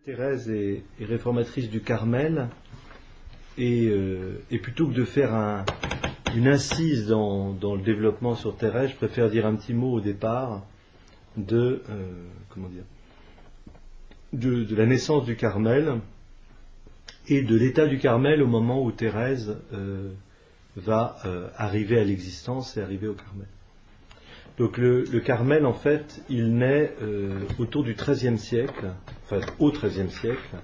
Thérèse est réformatrice du Carmel et plutôt que de faire une incise dans le développement sur Thérèse, je préfère dire un petit mot au départ de la naissance du Carmel et de l'état du Carmel au moment où Thérèse va arriver à l'existence et arriver au Carmel. Donc le Carmel, en fait, il naît autour du XIIIe siècle, enfin au XIIIe siècle,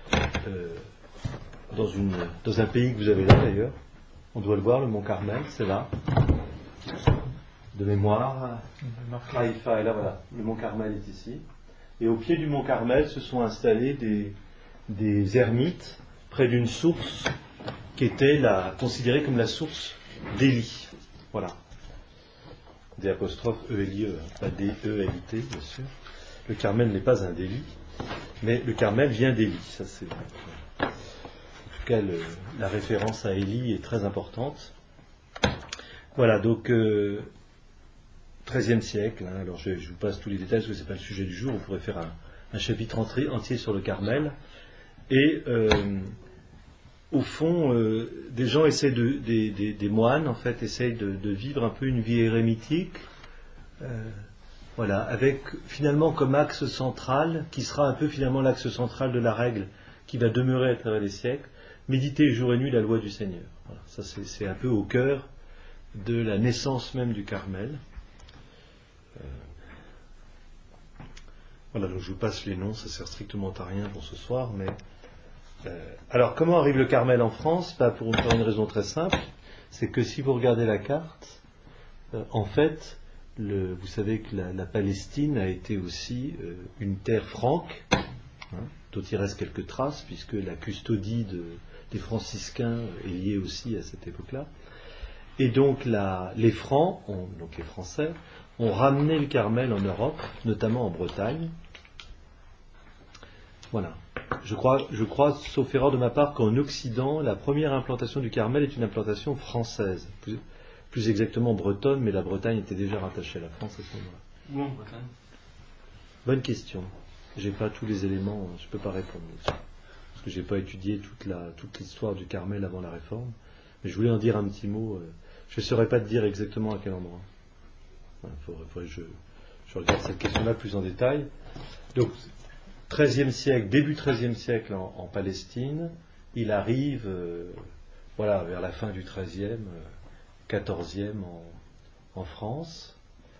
dans un pays que vous avez là d'ailleurs. On doit le voir, le mont Carmel, c'est là. De mémoire, Haïfa est là, voilà. Le mont Carmel est ici. Et au pied du mont Carmel se sont installés des ermites près d'une source qui était considérée comme la source d'Élie. Voilà. Des apostrophes E-L-I-E, pas D-E-L-I-T, bien sûr. Le Carmel n'est pas un délit, mais le Carmel vient d'Élie. Ça, c'est... En tout cas, la référence à Élie est très importante. Voilà, donc, XIIIe siècle, hein, alors je vous passe tous les détails parce que ce n'est pas le sujet du jour, on pourrait faire un chapitre entier sur le Carmel. Et au fond, des gens essaient des moines, en fait, essayent de vivre un peu une vie érémitique, voilà, avec finalement comme axe central, qui sera un peu finalement l'axe central de la règle, qui va demeurer à travers les siècles, méditer jour et nuit la loi du Seigneur. Voilà, ça c'est un peu au cœur de la naissance même du Carmel. Voilà, donc je vous passe les noms, ça sert strictement à rien pour ce soir, mais... alors, comment arrive le Carmel en France? Pour une raison très simple, c'est que si vous regardez la carte, en fait, vous savez que la Palestine a été aussi une terre franque, hein, dont il reste quelques traces, puisque la custodie des franciscains est liée aussi à cette époque-là. Et donc, les Francs, donc les Français, ont ramené le Carmel en Europe, notamment en Bretagne. Voilà. Je crois, sauf erreur de ma part, qu'en Occident, la première implantation du Carmel est une implantation française. Plus exactement bretonne, mais la Bretagne était déjà rattachée à la France à ce moment-là. Où en Bretagne? Bonne question. J'ai pas tous les éléments, je peux pas répondre. Parce que j'ai pas étudié toute l'histoire du Carmel avant la Réforme. Mais je voulais en dire un petit mot. Je ne saurais pas te dire exactement à quel endroit. Faudrait que je regarde cette question-là plus en détail. Donc, XIIIe siècle, début XIIIe siècle en Palestine, il arrive vers la fin du XIIIe, XIVe en France.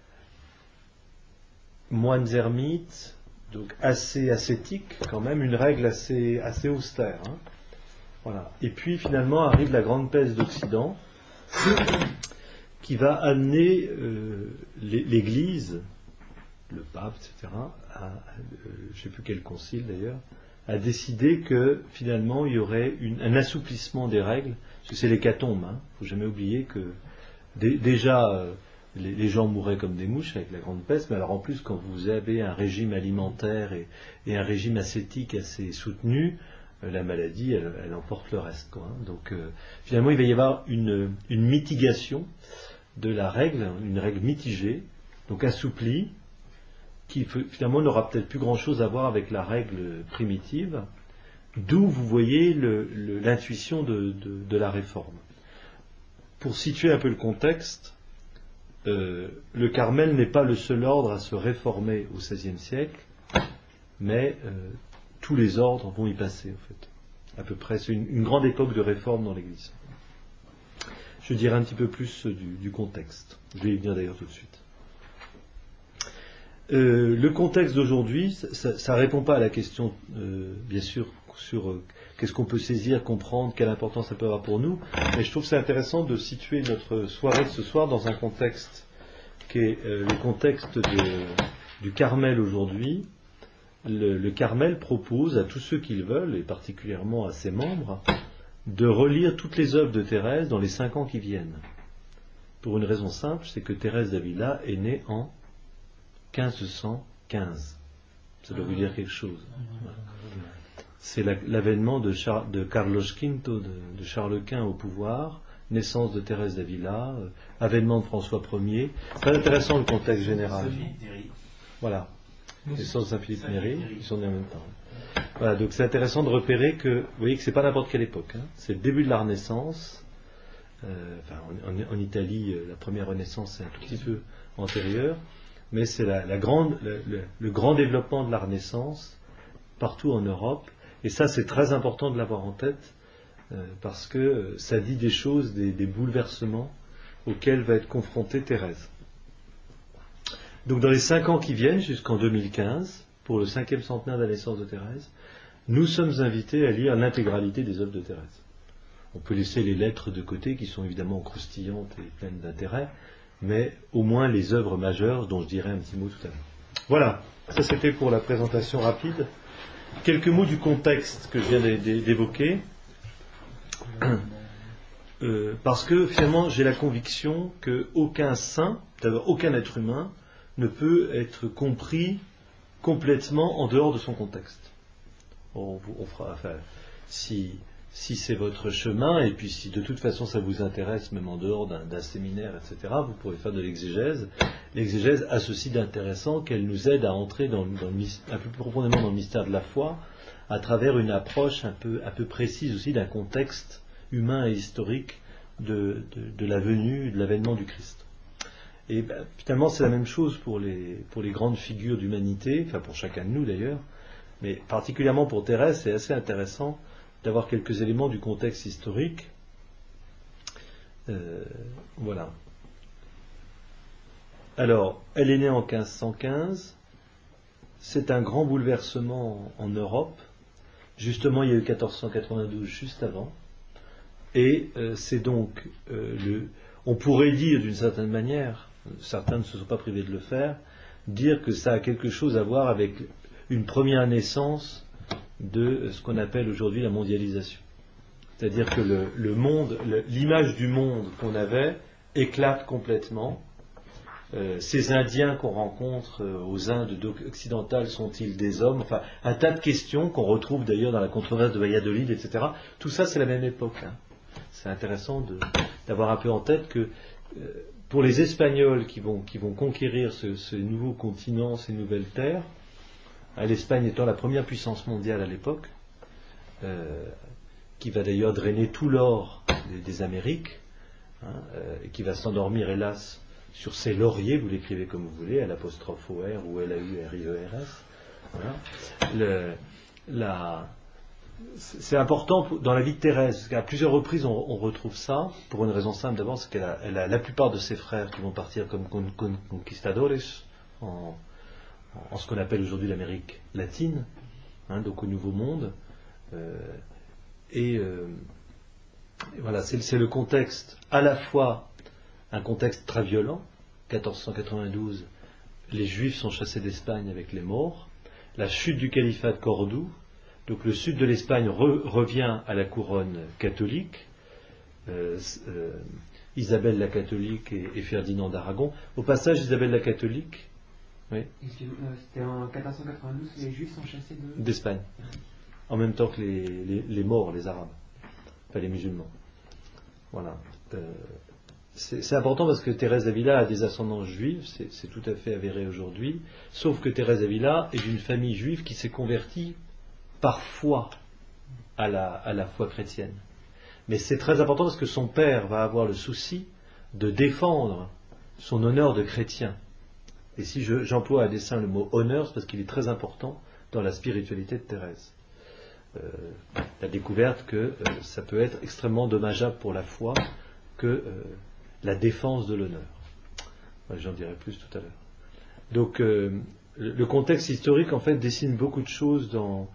Moines ermites, donc assez ascétique quand même, une règle assez austère. Hein. Voilà. Et puis finalement arrive la grande peste d'Occident qui va amener l'Église, le pape, etc., je ne sais plus quel concile d'ailleurs, a décidé que finalement il y aurait un assouplissement des règles, parce que c'est l'hécatombe, il ne faut jamais oublier que déjà les gens mouraient comme des mouches avec la grande peste, mais alors en plus quand vous avez un régime alimentaire et un régime ascétique assez soutenu, la maladie elle emporte le reste, quoi, hein. Donc finalement il va y avoir une mitigation de la règle, une règle mitigée, donc assouplie, qui finalement n'aura peut-être plus grand-chose à voir avec la règle primitive, d'où vous voyez l'intuition de la réforme. Pour situer un peu le contexte, le Carmel n'est pas le seul ordre à se réformer au XVIe siècle, mais tous les ordres vont y passer, en fait. À peu près, c'est une grande époque de réforme dans l'Église. Je dirai un petit peu plus du contexte. Je vais y venir d'ailleurs tout de suite. Le contexte d'aujourd'hui, ça ne répond pas à la question, bien sûr, sur qu'est-ce qu'on peut saisir, comprendre, quelle importance ça peut avoir pour nous, mais je trouve que c'est intéressant de situer notre soirée de ce soir dans un contexte qui est le contexte du Carmel aujourd'hui. Le Carmel propose à tous ceux qui le veulent, et particulièrement à ses membres, de relire toutes les œuvres de Thérèse dans les 5 ans qui viennent. Pour une raison simple, c'est que Thérèse d'Avila est née en 1515. Ça doit vous dire quelque chose. Voilà. C'est l'avènement de Carlos V, de Charles Quint au pouvoir, naissance de Thérèse d'Avila, avènement de François Ier. Très intéressant le contexte général. Voilà. Naissance de Saint-Philippe Néri, ils sont nés en même temps. Voilà, donc c'est intéressant de repérer que, vous voyez que c'est pas n'importe quelle époque, hein. C'est le début de la Renaissance. En Italie, la première Renaissance est un tout petit peu antérieure, mais c'est le grand développement de la Renaissance partout en Europe. Et ça, c'est très important de l'avoir en tête, parce que ça dit des choses, des bouleversements auxquels va être confrontée Thérèse. Donc dans les 5 ans qui viennent, jusqu'en 2015, pour le 5e centenaire de la naissance de Thérèse, nous sommes invités à lire l'intégralité des œuvres de Thérèse. On peut laisser les lettres de côté, qui sont évidemment croustillantes et pleines d'intérêt, mais au moins les œuvres majeures, dont je dirai un petit mot tout à l'heure. Voilà, ça c'était pour la présentation rapide. Quelques mots du contexte que je viens d'évoquer, parce que finalement j'ai la conviction qu'aucun saint, d'abord aucun être humain, ne peut être compris complètement en dehors de son contexte. Si c'est votre chemin, et puis si de toute façon ça vous intéresse, même en dehors d'un séminaire, etc., vous pourrez faire de l'exégèse. L'exégèse a ceci d'intéressant qu'elle nous aide à entrer un peu plus profondément dans le mystère de la foi, à travers une approche un peu précise aussi d'un contexte humain et historique de la venue, de l'avènement du Christ. Et finalement c'est la même chose pour les grandes figures d'humanité, enfin pour chacun de nous d'ailleurs, mais particulièrement pour Thérèse, c'est assez intéressant d'avoir quelques éléments du contexte historique. Voilà. Alors, elle est née en 1515. C'est un grand bouleversement en Europe. Justement, il y a eu 1492 juste avant. Et c'est donc, on pourrait dire d'une certaine manière, certains ne se sont pas privés de le faire, dire que ça a quelque chose à voir avec une première naissance de ce qu'on appelle aujourd'hui la mondialisation. C'est-à-dire que l'image du monde qu'on avait éclate complètement. Ces Indiens qu'on rencontre aux Indes occidentales sont-ils des hommes? Enfin, un tas de questions qu'on retrouve d'ailleurs dans la controverse de Valladolid, etc. Tout ça, c'est la même époque. Hein. C'est intéressant d'avoir un peu en tête que pour les Espagnols qui vont conquérir ce nouveau continent, ces nouvelles terres, l'Espagne étant la première puissance mondiale à l'époque, qui va d'ailleurs drainer tout l'or des Amériques, et qui va s'endormir hélas sur ses lauriers, vous l'écrivez comme vous voulez, l'apostrophe OR ou LAURIERS. Voilà. C'est important dans la vie de Thérèse, parce qu'à plusieurs reprises on retrouve ça, pour une raison simple d'abord, c'est qu'elle a la plupart de ses frères qui vont partir comme conquistadores en ce qu'on appelle aujourd'hui l'Amérique latine, donc au Nouveau Monde. Et voilà, c'est le contexte, à la fois un contexte très violent. 1492, les Juifs sont chassés d'Espagne avec les Maures. La chute du califat de Cordoue, donc le sud de l'Espagne revient à la couronne catholique. Isabelle la catholique et Ferdinand d'Aragon. Au passage, Isabelle la catholique, oui. C'était en 1492 que les Juifs sont chassés d'Espagne, en même temps que les Maures, les Arabes, enfin les musulmans. Voilà. C'est important parce que Thérèse d'Avila a des ascendants juifs, c'est tout à fait avéré aujourd'hui, sauf que Thérèse d'Avila est d'une famille juive qui s'est convertie par foi à la foi chrétienne. Mais c'est très important parce que son père va avoir le souci de défendre son honneur de chrétien. Et si j'emploie à dessein le mot honneur, c'est parce qu'il est très important dans la spiritualité de Thérèse. La découverte que ça peut être extrêmement dommageable pour la foi que la défense de l'honneur. J'en dirai plus tout à l'heure. Donc le contexte historique en fait dessine beaucoup de choses dans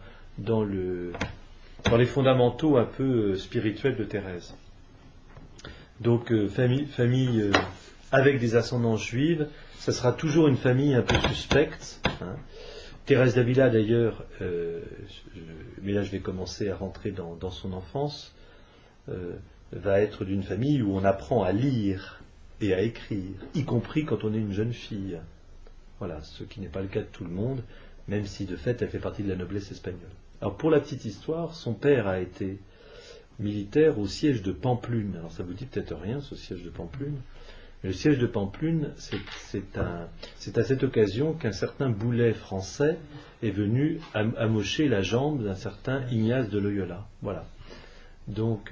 les fondamentaux un peu spirituels de Thérèse. Donc famille avec des ascendances juives, ça sera toujours une famille un peu suspecte. Hein. Thérèse d'Avila d'ailleurs, mais là je vais commencer à rentrer dans son enfance, va être d'une famille où on apprend à lire et à écrire, y compris quand on est une jeune fille. Voilà, ce qui n'est pas le cas de tout le monde, même si de fait elle fait partie de la noblesse espagnole. Alors pour la petite histoire, son père a été militaire au siège de Pampelune. Alors ça vous dit peut-être rien, ce siège de Pampelune. Mais le siège de Pampelune, c'est à cette occasion qu'un certain Boulet français est venu amocher la jambe d'un certain Ignace de Loyola. Voilà. Donc,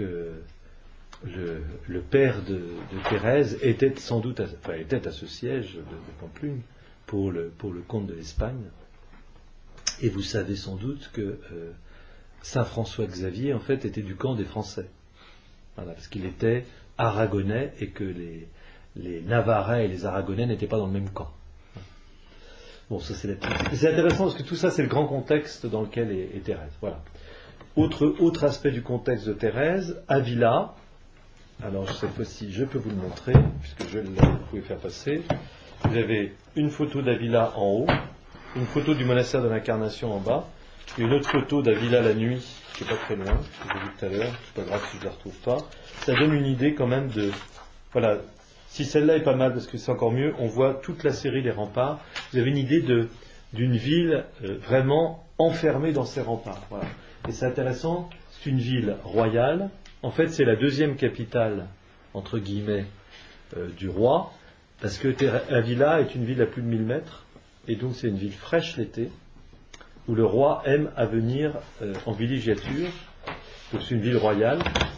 le père de Thérèse était sans doute, était à ce siège de Pampelune pour le comte de l'Espagne. Et vous savez sans doute que Saint François Xavier, en fait, était du camp des Français. Voilà, parce qu'il était aragonais et que les Navarrais et les Aragonais n'étaient pas dans le même camp. Bon, ça c'est la petite... C'est intéressant parce que tout ça c'est le grand contexte dans lequel est Thérèse. Voilà. Autre aspect du contexte de Thérèse, Avila. Alors cette fois-ci je peux vous le montrer, puisque je l'ai, vous pouvez faire passer. Vous avez une photo d'Avila en haut, une photo du monastère de l'Incarnation en bas, et une autre photo d'Avila la nuit, qui n'est pas très loin, que j'ai vu tout à l'heure, c'est pas grave si je ne la retrouve pas. Ça donne une idée quand même de... Voilà, si celle-là est pas mal, parce que c'est encore mieux, on voit toute la série des remparts. Vous avez une idée d'une ville vraiment enfermée dans ses remparts. Voilà. Et c'est intéressant, c'est une ville royale. En fait, c'est la deuxième capitale, entre guillemets, du roi, parce que Avila est une ville à plus de 1000 mètres, et donc c'est une ville fraîche l'été, où le roi aime à venir en villégiature. Donc c'est une ville royale,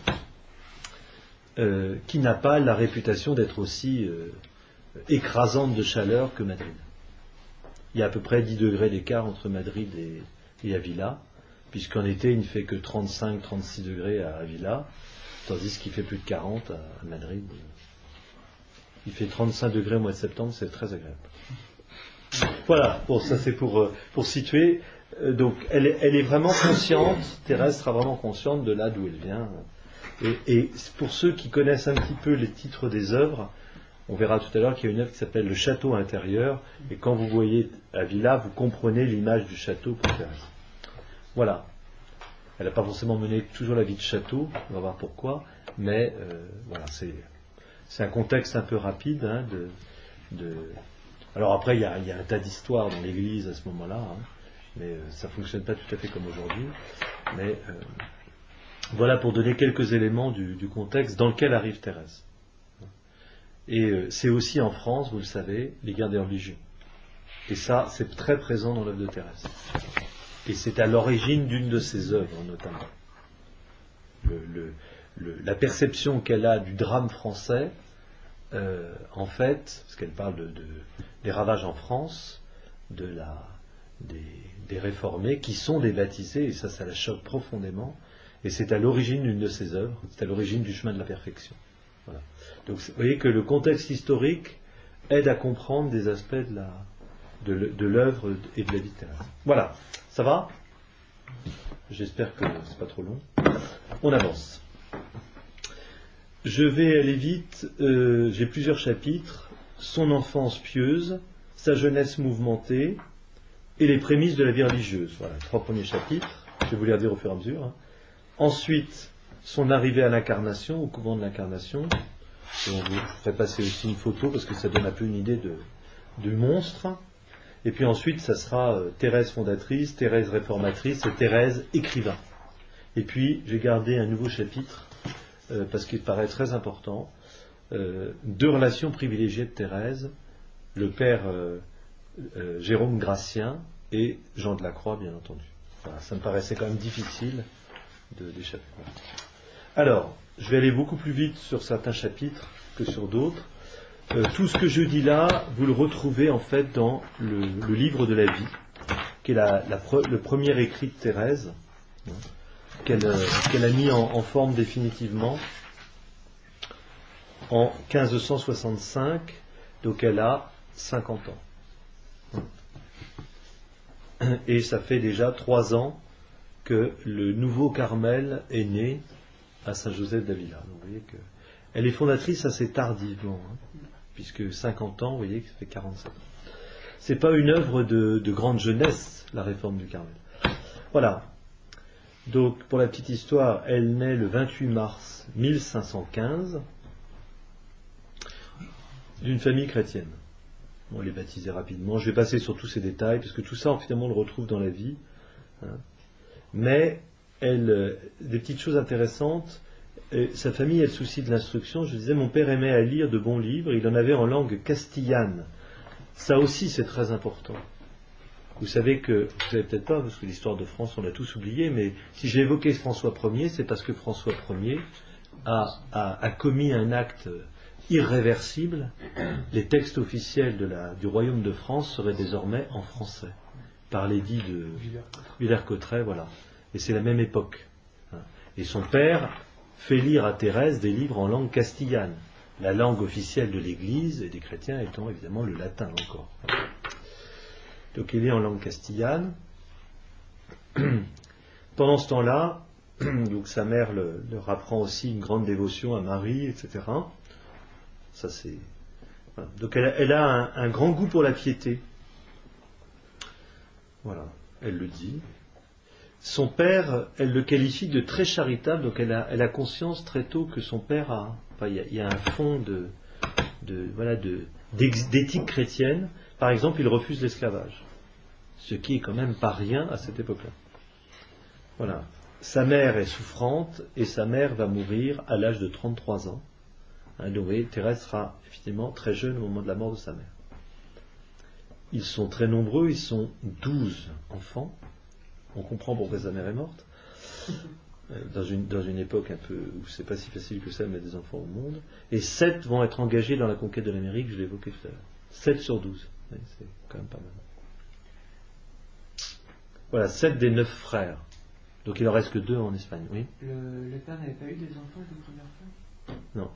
qui n'a pas la réputation d'être aussi écrasante de chaleur que Madrid. Il y a à peu près 10 degrés d'écart entre Madrid et Avila, puisqu'en été il ne fait que 35-36 degrés à Avila, tandis qu'il fait plus de 40 à Madrid. Il fait 35 degrés au mois de septembre, c'est très agréable. Voilà, bon, ça c'est pour situer. Donc elle est vraiment consciente, Thérèse sera vraiment consciente de là d'où elle vient. Et pour ceux qui connaissent un petit peu les titres des œuvres, on verra tout à l'heure qu'il y a une œuvre qui s'appelle Le Château intérieur, et quand vous voyez Avila, vous comprenez l'image du château pour Thérèse. Voilà. Elle n'a pas forcément mené toujours la vie de château, on va voir pourquoi, mais voilà, c'est un contexte un peu rapide. Hein, Alors après, il y a un tas d'histoires dans l'Église à ce moment-là, hein, mais ça ne fonctionne pas tout à fait comme aujourd'hui. Mais voilà pour donner quelques éléments du contexte dans lequel arrive Thérèse. Et c'est aussi en France, vous le savez, les guerres des religions. Et ça, c'est très présent dans l'œuvre de Thérèse. Et c'est à l'origine d'une de ses œuvres, notamment. La perception qu'elle a du drame français, en fait, parce qu'elle parle des ravages en France, des réformés, qui sont des baptisés, et ça la choque profondément. Et c'est à l'origine d'une de ses œuvres, c'est à l'origine du chemin de la perfection. Voilà. Donc vous voyez que le contexte historique aide à comprendre des aspects de l'œuvre et de la vie de Thérèse. Voilà, ça va ? J'espère que c'est pas trop long. On avance. Je vais aller vite, j'ai plusieurs chapitres. Son enfance pieuse, sa jeunesse mouvementée et les prémices de la vie religieuse. Voilà, 3 premiers chapitres, je vais vous les dire au fur et à mesure. Hein. Ensuite, son arrivée à l'Incarnation, au couvent de l'Incarnation. Et on vous ferait passer aussi une photo parce que ça donne un peu une idée du monstre. Et puis ensuite, ça sera Thérèse fondatrice, Thérèse réformatrice et Thérèse écrivain. Et puis, j'ai gardé un nouveau chapitre parce qu'il paraît très important. 2 relations privilégiées de Thérèse, le père Jérôme Gratien et Jean de la Croix, bien entendu. Voilà, ça me paraissait quand même difficile d'échapper. Alors, je vais aller beaucoup plus vite sur certains chapitres que sur d'autres. Tout ce que je dis là, vous le retrouvez en fait dans le livre de la vie, qui est le premier écrit de Thérèse, hein, qu'elle a mis en forme définitivement en 1565, donc elle a 50 ans. Et ça fait déjà 3 ans que le nouveau Carmel est né à Saint-Joseph d'Avila. Donc vous voyez qu'elle est fondatrice assez tardivement, hein, puisque 50 ans, vous voyez que ça fait 47 ans. C'est pas une œuvre de grande jeunesse, la réforme du Carmel. Voilà. Donc, pour la petite histoire, elle naît le 28 mars 1515 d'une famille chrétienne. Bon, elle est baptisée rapidement. Je vais passer sur tous ces détails, parce que tout ça, finalement, on le retrouve dans la vie. Hein. Mais, des petites choses intéressantes. Sa famille a le souci de l'instruction. Je disais, mon père aimait à lire de bons livres. Il en avait en langue castillane. Ça aussi, c'est très important. Vous savez que, vous savez peut-être pas, parce que l'histoire de France, on l'a tous oublié, mais si j'ai évoqué François Ier, c'est parce que François Ier a commis un acte irréversible. Les textes officiels du royaume de France seraient désormais en français, par l'édit de Villers-Cotterêts, voilà. Et c'est la même époque. Et son père fait lire à Thérèse des livres en langue castillane, la langue officielle de l'Église et des chrétiens étant évidemment le latin encore. Donc il est en langue castillane. Pendant ce temps-là, donc sa mère leur apprend aussi une grande dévotion à Marie, etc. Ça c'est. Voilà. Donc elle a un grand goût pour la piété. Voilà, elle le dit. Son père, elle le qualifie de très charitable, donc elle a conscience très tôt que son père a. Enfin, il y a un fond d'éthique chrétienne. Par exemple, il refuse l'esclavage, ce qui est quand même pas rien à cette époque-là. Voilà. Sa mère est souffrante et sa mère va mourir à l'âge de 33 ans. Donc, vous voyez, Thérèse sera effectivement très jeune au moment de la mort de sa mère. Ils sont très nombreux, ils sont 12 enfants. On comprend pourquoi sa mère est morte. Dans une époque un peu où c'est pas si facile que ça de mettre des enfants au monde. Et 7 vont être engagés dans la conquête de l'Amérique, je l'ai évoqué tout à l'heure. 7 sur 12. Oui, c'est quand même pas mal. Voilà, 7 des 9 frères. Donc il en reste que 2 en Espagne, oui. Le père n'avait pas eu des enfants avec une première femme? Non.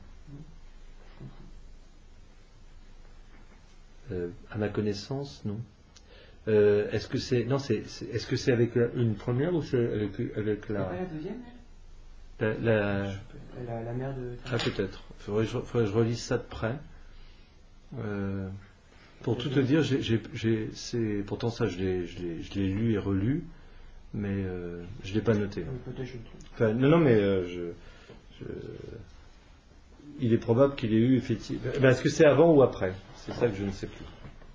À ma connaissance, non. Est-ce que c'est est-ce que c'est avec une première ou c'est avec la. Pas la deuxième, la mère de. Ah, peut-être. Faudrait que je relise ça de près. Pour tout te dire, pourtant ça je l'ai lu et relu, mais je l'ai pas noté. Enfin, non, mais il est probable qu'il ait eu effectivement. Est-ce que c'est avant ou après? C'est ça que je ne sais plus.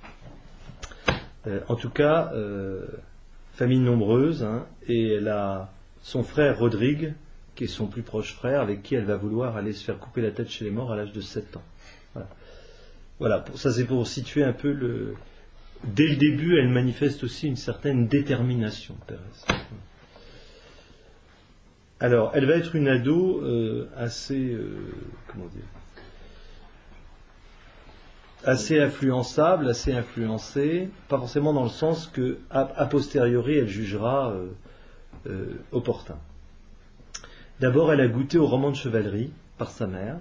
En tout cas, famille nombreuse, hein, et elle a son frère Rodrigue, qui est son plus proche frère, avec qui elle va vouloir aller se faire couper la tête chez les morts à l'âge de 7 ans. Voilà, ça c'est pour situer un peu Dès le début, elle manifeste aussi une certaine détermination, Thérèse. Alors, elle va être une ado assez influençable, assez influencée, pas forcément dans le sens que, a posteriori, elle jugera opportun. D'abord, elle a goûté au roman de chevalerie par sa mère.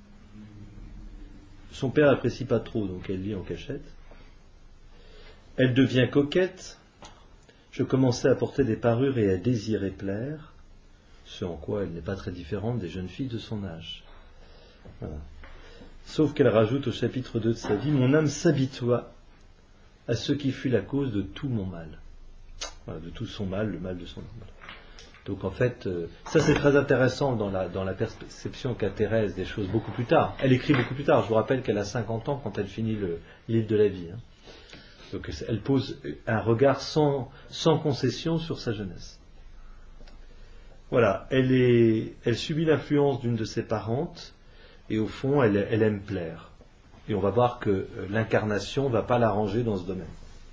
Son père n'apprécie pas trop, donc elle lit en cachette. Elle devient coquette. Je commençais à porter des parures et à désirer plaire, ce en quoi elle n'est pas très différente des jeunes filles de son âge. Voilà. Sauf qu'elle rajoute au chapitre 2 de sa vie, mon âme s'habitua à ce qui fut la cause de tout mon mal. Voilà, de tout son mal, le mal de son âme. Donc en fait, ça c'est très intéressant dans la perception qu'a Thérèse des choses beaucoup plus tard. Elle écrit beaucoup plus tard. Je vous rappelle qu'elle a 50 ans quand elle finit le livre de la vie. Hein. Donc elle pose un regard sans concession sur sa jeunesse. Voilà, elle subit l'influence d'une de ses parentes et au fond elle aime plaire. Et on va voir que l'incarnation ne va pas l'arranger dans ce domaine.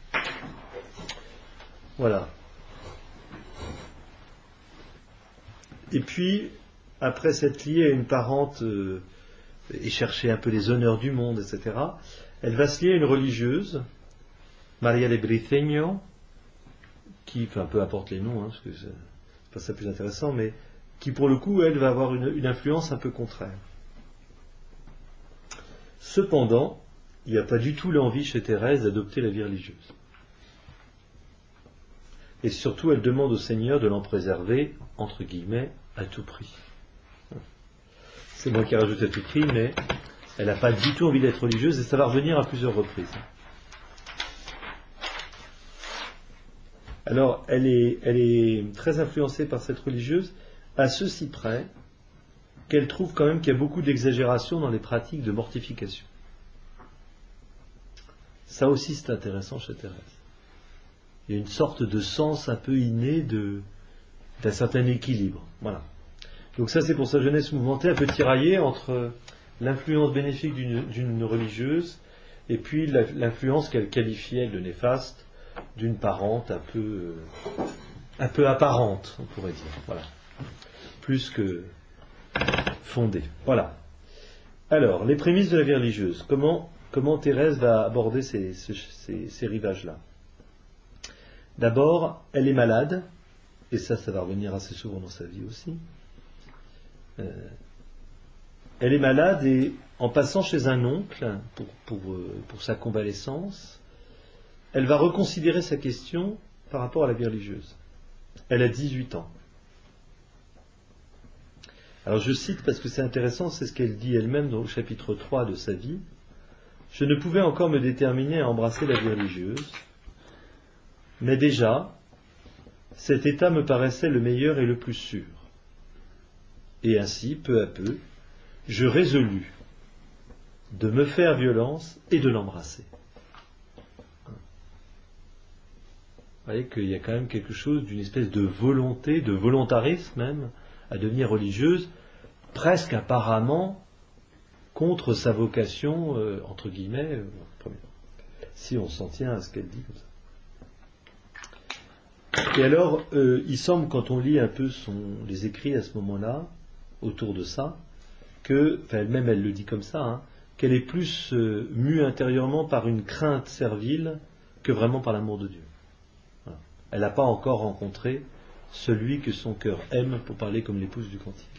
Voilà. Et puis, après s'être liée à une parente et chercher un peu les honneurs du monde, etc., elle va se lier à une religieuse, Maria de Briceño, qui, enfin peu importe les noms, hein, parce que c'est pas ça plus intéressant, mais qui pour le coup, elle va avoir une influence un peu contraire. Cependant, il n'y a pas du tout l'envie chez Thérèse d'adopter la vie religieuse. Et surtout, elle demande au Seigneur de l'en préserver, entre guillemets, à tout prix. C'est moi qui rajoute à tout prix, mais elle n'a pas du tout envie d'être religieuse, et ça va revenir à plusieurs reprises. Alors, elle est très influencée par cette religieuse, à ceci près qu'elle trouve quand même qu'il y a beaucoup d'exagération dans les pratiques de mortification. Ça aussi, c'est intéressant chez Thérèse. Il y a une sorte de sens un peu inné d'un certain équilibre. Voilà. Donc ça, c'est pour sa jeunesse mouvementée, un peu tiraillée entre l'influence bénéfique d'une religieuse et puis l'influence qu'elle qualifiait de néfaste d'une parente un peu apparente, on pourrait dire. Voilà. Plus que fondée. Voilà. Alors, les prémices de la vie religieuse. Comment Thérèse va aborder ces rivages-là? D'abord, elle est malade, et ça va revenir assez souvent dans sa vie aussi. Elle est malade et en passant chez un oncle pour sa convalescence, elle va reconsidérer sa question par rapport à la vie religieuse. Elle a 18 ans. Alors je cite parce que c'est intéressant, c'est ce qu'elle dit elle-même dans le chapitre 3 de sa vie. Je ne pouvais encore me déterminer à embrasser la vie religieuse, mais déjà, cet état me paraissait le meilleur et le plus sûr. Et ainsi, peu à peu, je résolus de me faire violence et de l'embrasser. Vous voyez qu'il y a quand même quelque chose d'une espèce de volonté, de volontarisme même, à devenir religieuse, presque apparemment contre sa vocation, entre guillemets, si on s'en tient à ce qu'elle dit comme ça. Et alors, il semble, quand on lit un peu les écrits à ce moment-là, autour de ça, elle-même elle le dit comme ça, hein, qu'elle est plus mue intérieurement par une crainte servile que vraiment par l'amour de Dieu. Voilà. Elle n'a pas encore rencontré celui que son cœur aime, pour parler comme l'épouse du cantique.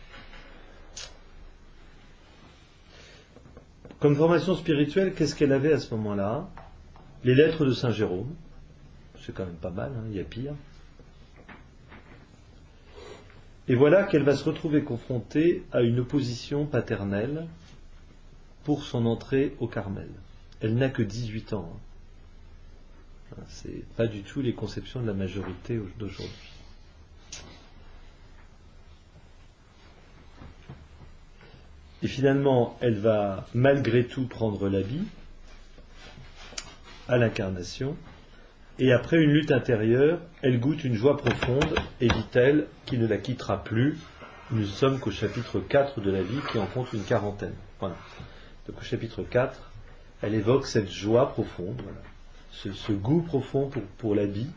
Comme formation spirituelle, qu'est-ce qu'elle avait à ce moment-là? Les lettres de Saint Jérôme, c'est quand même pas mal, hein, il y a pire. Et voilà qu'elle va se retrouver confrontée à une opposition paternelle pour son entrée au Carmel. Elle n'a que 18 ans. Hein. C'est pas du tout les conceptions de la majorité d'aujourd'hui. Et finalement, elle va malgré tout prendre l'habit à l'incarnation. Et après une lutte intérieure, elle goûte une joie profonde et dit-elle qu'il ne la quittera plus. Nous ne sommes qu'au chapitre 4 de la vie qui en compte une quarantaine. Voilà. Donc au chapitre 4, elle évoque cette joie profonde, voilà. Ce goût profond pour l'habit.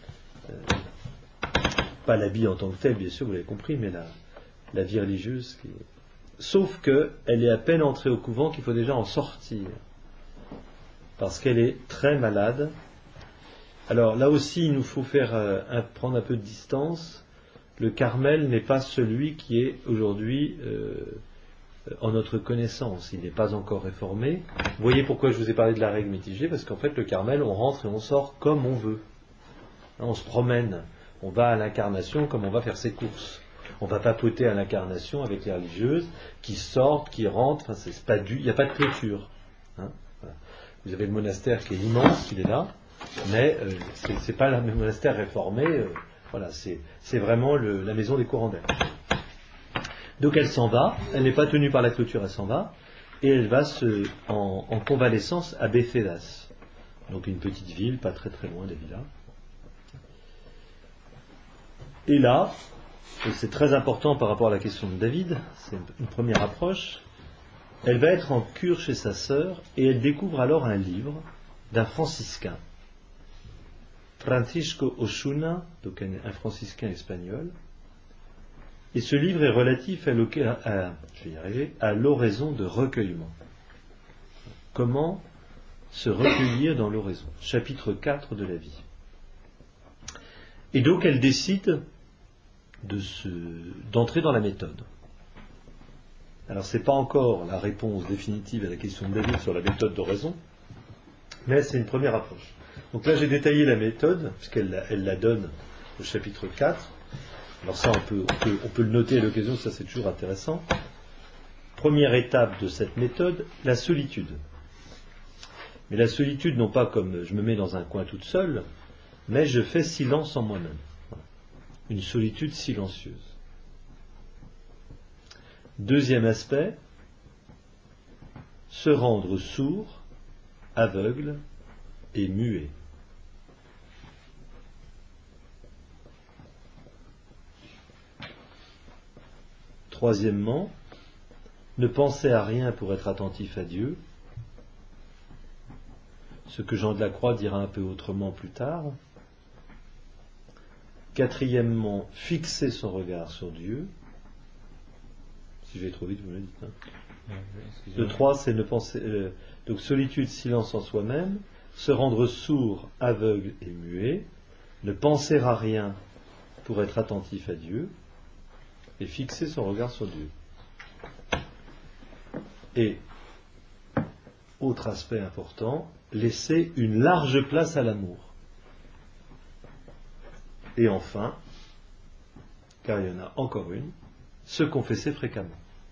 Pas l'habit en tant que tel, bien sûr, vous l'avez compris, mais la vie religieuse. Sauf qu'elle est à peine entrée au couvent qu'il faut déjà en sortir. Parce qu'elle est très malade. Alors là aussi, il nous faut prendre un peu de distance. Le Carmel n'est pas celui qui est aujourd'hui en notre connaissance. Il n'est pas encore réformé. Vous voyez pourquoi je vous ai parlé de la règle mitigée? Parce qu'en fait, le Carmel, on rentre et on sort comme on veut. On se promène. On va à l'incarnation comme on va faire ses courses. On va papoter à l'incarnation avec les religieuses qui sortent, qui rentrent. Enfin, il n'y a pas de clôture. Hein, voilà. Vous avez le monastère qui est immense, il est là. Mais c'est pas le monastère réformé, voilà, c'est vraiment la maison des courants d'air. Donc elle s'en va, elle n'est pas tenue par la clôture, elle s'en va, et elle va en convalescence à Bethesdas, donc une petite ville, pas très très loin des villas. Et là, et c'est très important par rapport à la question de David, c'est une première approche, elle va être en cure chez sa sœur, et elle découvre alors un livre d'un franciscain. Francisco Osuna, donc un franciscain espagnol, et ce livre est relatif à l'oraison de recueillement. Comment se recueillir dans l'oraison? Chapitre 4 de la vie. Et donc elle décide d'entrer dans la méthode. Alors c'est pas encore la réponse définitive à la question de David sur la méthode d'oraison, mais c'est une première approche. Donc là, j'ai détaillé la méthode, puisqu'elle la donne au chapitre 4. Alors ça, on peut le noter à l'occasion, ça c'est toujours intéressant. Première étape de cette méthode, la solitude. Mais la solitude, non pas comme je me mets dans un coin toute seule, mais je fais silence en moi-même. Une solitude silencieuse. Deuxième aspect, se rendre sourd, aveugle et muet. Troisièmement, ne penser à rien pour être attentif à Dieu, ce que Jean de la Croix dira un peu autrement plus tard. Quatrièmement, fixer son regard sur Dieu. Si je vais trop vite, vous me le dites. Hein. Le 3, c'est ne penser. Donc solitude, silence en soi-même, se rendre sourd, aveugle et muet, ne penser à rien pour être attentif à Dieu, et fixer son regard sur Dieu. Et, autre aspect important, laisser une large place à l'amour. Et enfin, car il y en a encore une, se confesser fréquemment.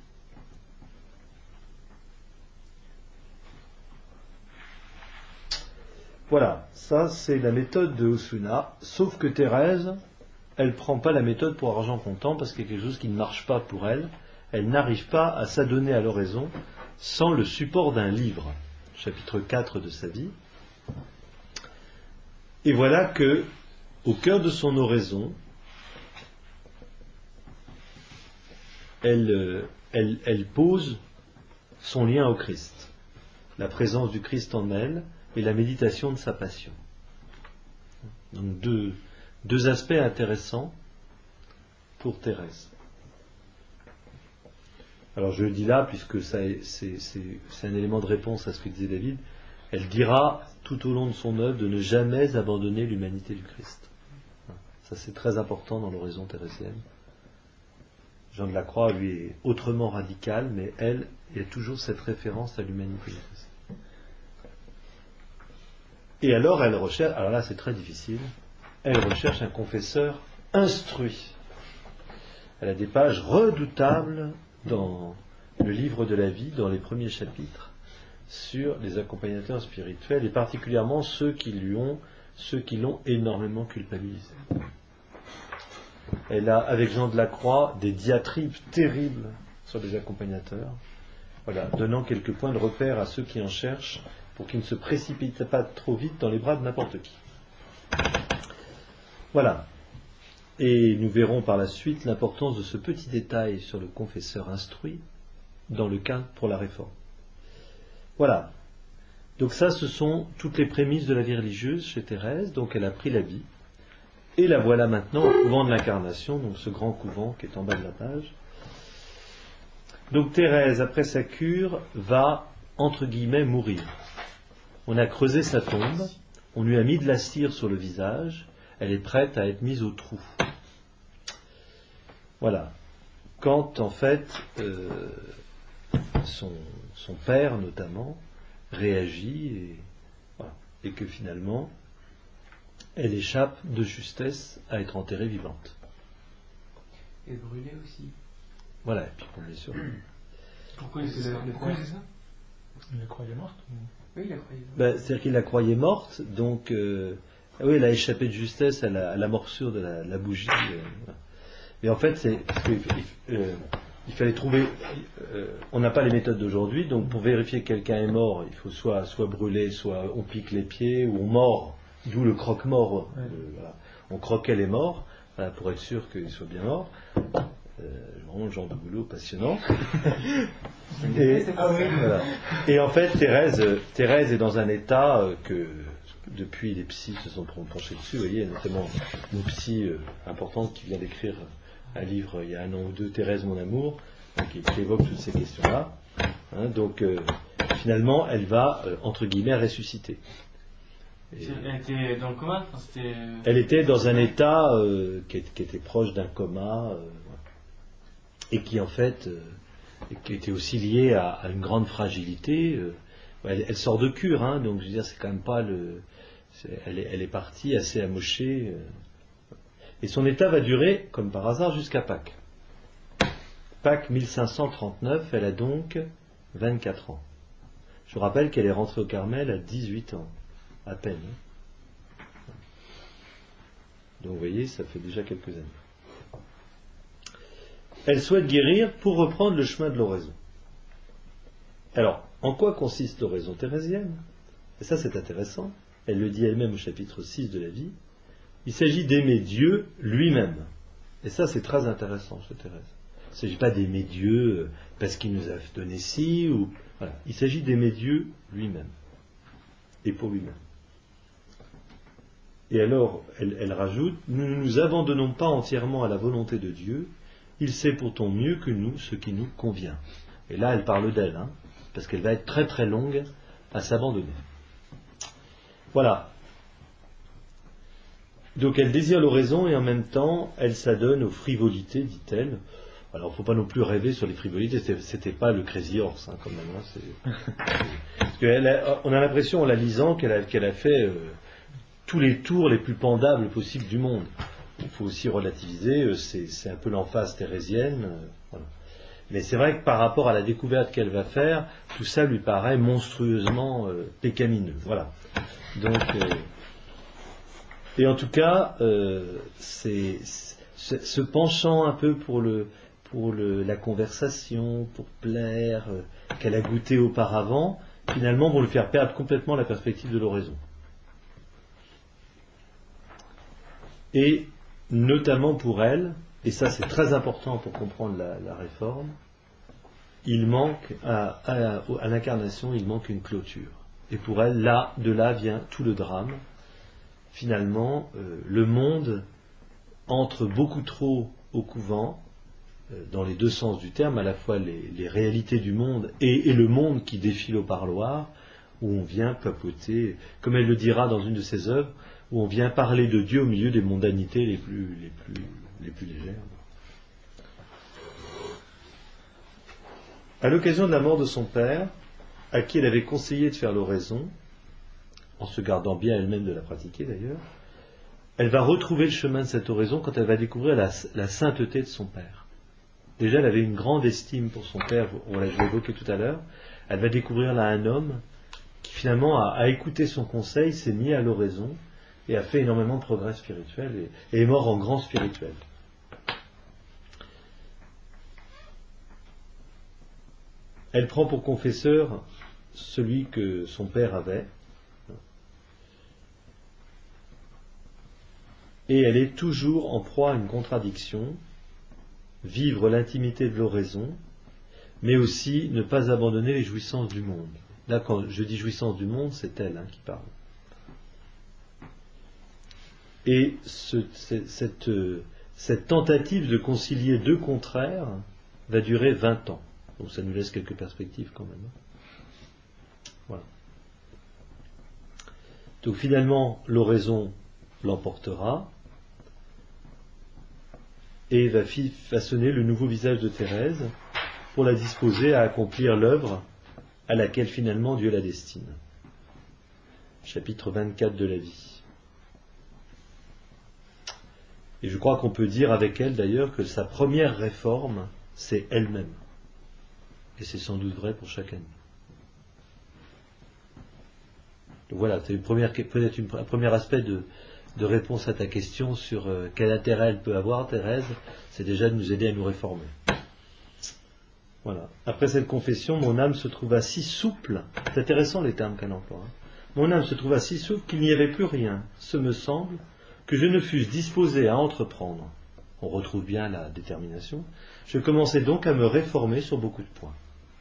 Voilà, ça c'est la méthode de Osuna, sauf que Thérèse, elle ne prend pas la méthode pour argent comptant parce qu'il y a quelque chose qui ne marche pas pour elle. Elle n'arrive pas à s'adonner à l'oraison sans le support d'un livre, chapitre 4 de sa vie. Et voilà que, au cœur de son oraison, elle pose son lien au Christ, la présence du Christ en elle et la méditation de sa passion. Donc deux aspects intéressants pour Thérèse. Alors je le dis là, puisque c'est un élément de réponse à ce que disait David, elle dira tout au long de son œuvre de ne jamais abandonner l'humanité du Christ. Ça c'est très important dans l'oraison thérésienne. Jean de la Croix, lui, est autrement radical, mais elle, il y a toujours cette référence à l'humanité du Christ. Et alors elle recherche, alors là c'est très difficile, elle recherche un confesseur instruit. Elle a des pages redoutables dans le livre de la vie, dans les premiers chapitres, sur les accompagnateurs spirituels, et particulièrement ceux qui l'ont énormément culpabilisé. Elle a, avec Jean de la Croix, des diatribes terribles sur les accompagnateurs, voilà, donnant quelques points de repère à ceux qui en cherchent, pour qu'ils ne se précipitent pas trop vite dans les bras de n'importe qui. Voilà. Et nous verrons par la suite l'importance de ce petit détail sur le confesseur instruit dans le cas pour la réforme. Voilà. Donc ça, ce sont toutes les prémices de la vie religieuse chez Thérèse. Donc elle a pris l'habit. Et la voilà maintenant au couvent de l'Incarnation, donc ce grand couvent qui est en bas de la page. Donc Thérèse, après sa cure, va, entre guillemets, mourir. On a creusé sa tombe, on lui a mis de la cire sur le visage, elle est prête à être mise au trou. Voilà. Quand, en fait, son père, notamment, réagit et que finalement, elle échappe de justesse à être enterrée vivante. Et brûlée aussi. Voilà, et puis bien sûr. Pourquoi il faisait ça? Il la croyait morte Oui, il la croyait morte. C'est-à-dire qu'il la croyait morte, donc oui, elle a échappé de justesse à la morsure de la bougie. Voilà. Mais en fait, il fallait trouver. On n'a pas les méthodes d'aujourd'hui, donc pour vérifier que quelqu'un est mort, il faut soit brûler, soit on pique les pieds, ou on mord, d'où le croque-mort. Ouais. Voilà. On croquait les morts, voilà, pour être sûr qu'ils soient bien morts. Vraiment le genre de boulot passionnant. Voilà. Et en fait, Thérèse est dans un état que depuis les psys se sont penchés dessus. Vous voyez, notamment une psy importante qui vient d'écrire un livre il y a 1 an ou 2, Thérèse mon amour, qui évoque toutes ces questions-là. Hein, donc finalement, elle va entre guillemets ressusciter. Elle était dans le coma, Elle était dans un état qui était proche d'un coma. Et qui en fait qui était aussi liée à une grande fragilité. Elle sort de cure, hein, donc je veux dire, c'est quand même pas elle est partie assez amochée. Et son état va durer, comme par hasard, jusqu'à Pâques. Pâques 1539, elle a donc 24 ans. Je rappelle qu'elle est rentrée au Carmel à 18 ans, à peine. Donc vous voyez, ça fait déjà quelques années. Elle souhaite guérir pour reprendre le chemin de l'oraison. Alors, en quoi consiste l'oraison thérésienne? Et ça, c'est intéressant. Elle le dit elle-même au chapitre 6 de la vie. Il s'agit d'aimer Dieu lui-même. Et ça, c'est très intéressant chez Thérèse. Il ne s'agit pas d'aimer Dieu parce qu'il nous a donné ci, ou... Voilà. Il s'agit d'aimer Dieu lui-même. et pour lui-même. Et alors, elle rajoute, nous ne nous abandonnons pas entièrement à la volonté de Dieu, il sait pourtant mieux que nous ce qui nous convient. Et là, elle parle d'elle, parce qu'elle va être très très longue à s'abandonner. Voilà. Donc elle désire l'oraison et en même temps, elle s'adonne aux frivolités, dit-elle. Alors, il ne faut pas non plus rêver sur les frivolités, c'était pas le Crazy Horse, quand même. Parce qu'on a l'impression, en la lisant, qu'elle a fait tous les tours les plus pendables possibles du monde. Il faut aussi relativiser, c'est un peu l'emphase thérésienne. Voilà. Mais c'est vrai que par rapport à la découverte qu'elle va faire, tout ça lui paraît monstrueusement pécamineux. Voilà. Donc, et en tout cas, ce penchant un peu pour la conversation, pour plaire, qu'elle a goûté auparavant, finalement vont lui faire perdre complètement la perspective de l'oraison. Et notamment pour elle, et ça c'est très important pour comprendre la réforme, il manque à l'incarnation, il manque une clôture. Et pour elle, de là vient tout le drame. Finalement, le monde entre beaucoup trop au couvent, dans les deux sens du terme, à la fois les réalités du monde et le monde qui défile au parloir, où on vient papoter, comme elle le dira dans une de ses œuvres, où on vient parler de Dieu au milieu des mondanités les plus légères. À l'occasion de la mort de son père, à qui elle avait conseillé de faire l'oraison, en se gardant bien elle-même de la pratiquer d'ailleurs, elle va retrouver le chemin de cette oraison quand elle va découvrir la sainteté de son père. Déjà, elle avait une grande estime pour son père, je l'ai évoqué tout à l'heure. Elle va découvrir là un homme qui finalement a écouté son conseil, s'est mis à l'oraison et a fait énormément de progrès spirituel et est mort en grand spirituel. Elle prend pour confesseur celui que son père avait, et elle est toujours en proie à une contradiction, vivre l'intimité de l'oraison, mais aussi ne pas abandonner les jouissances du monde. Là, quand je dis jouissances du monde, c'est elle qui parle. Et cette tentative de concilier deux contraires va durer 20 ans. Donc ça nous laisse quelques perspectives quand même. Voilà. Donc finalement, l'oraison l'emportera et va façonner le nouveau visage de Thérèse pour la disposer à accomplir l'œuvre à laquelle finalement Dieu la destine. Chapitre 24 de la vie. Et je crois qu'on peut dire avec elle d'ailleurs que sa première réforme, c'est elle-même. Et c'est sans doute vrai pour chacun. Donc voilà, c'est peut-être un premier aspect de réponse à ta question sur quel intérêt elle peut avoir, Thérèse, c'est déjà de nous aider à nous réformer. Voilà. Après cette confession, mon âme se trouva si souple, c'est intéressant les termes qu'elle emploie, mon âme se trouva si souple qu'il n'y avait plus rien, ce me semble, que je ne fusse disposé à entreprendre. On retrouve bien la détermination. Je commençais donc à me réformer sur beaucoup de points.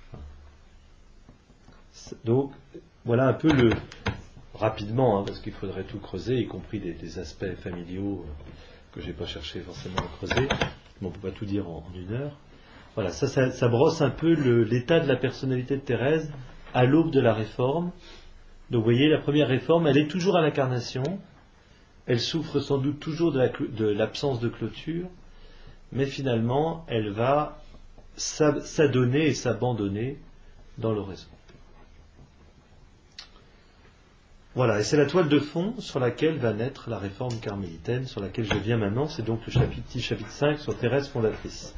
Donc, voilà un peu rapidement, parce qu'il faudrait tout creuser, y compris des aspects familiaux que je n'ai pas cherché forcément à creuser, mais on ne peut pas tout dire en une heure. Voilà, ça brosse un peu l'état de la personnalité de Thérèse à l'aube de la réforme. Donc vous voyez, la première réforme, elle est toujours à l'incarnation, elle souffre sans doute toujours de l'absence de clôture, mais finalement, elle va s'adonner et s'abandonner dans l'oraison. Voilà, et c'est la toile de fond sur laquelle va naître la réforme carmélitaine, sur laquelle je viens maintenant, c'est donc le chapitre 5 sur Thérèse fondatrice.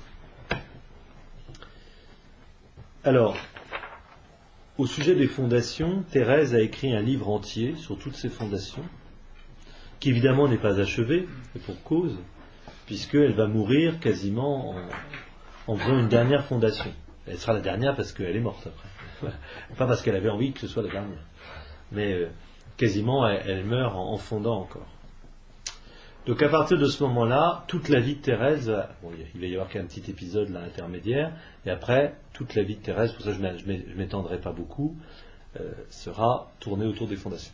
Alors, au sujet des fondations, Thérèse a écrit un livre entier sur toutes ces fondations, qui évidemment n'est pas achevé, et pour cause, puisqu'elle va mourir quasiment en faisant une dernière fondation. Elle sera la dernière parce qu'elle est morte après. Pas parce qu'elle avait envie que ce soit la dernière. Mais quasiment, elle meurt en fondant encore. Donc à partir de ce moment-là, toute la vie de Thérèse, il va y avoir qu'un petit épisode là intermédiaire, et après, toute la vie de Thérèse, pour ça je ne m'étendrai pas beaucoup, sera tournée autour des fondations.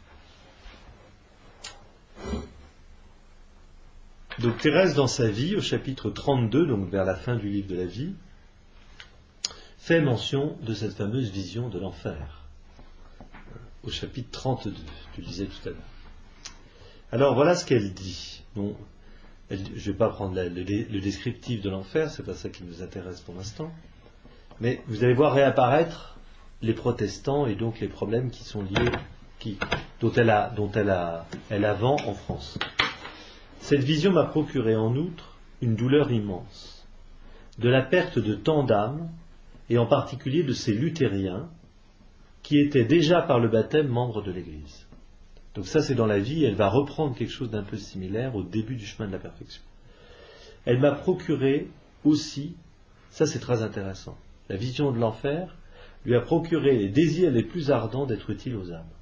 Donc Thérèse, dans sa vie, au chapitre 32, donc vers la fin du livre de la vie, fait mention de cette fameuse vision de l'enfer. Au chapitre 32, tu le disais tout à l'heure. Alors voilà ce qu'elle dit. Bon, je ne vais pas prendre le descriptif de l'enfer, c'est pas ça qui nous intéresse pour l'instant. Mais vous allez voir réapparaître les protestants et donc les problèmes qui sont liés, dont elle a vent en France. Cette vision m'a procuré en outre une douleur immense, de la perte de tant d'âmes, et en particulier de ces luthériens, qui étaient déjà par le baptême membres de l'Église. Donc ça c'est dans la vie, elle va reprendre quelque chose d'un peu similaire au début du chemin de la perfection. Elle m'a procuré aussi, ça c'est très intéressant, la vision de l'enfer lui a procuré les désirs les plus ardents d'être utile aux âmes.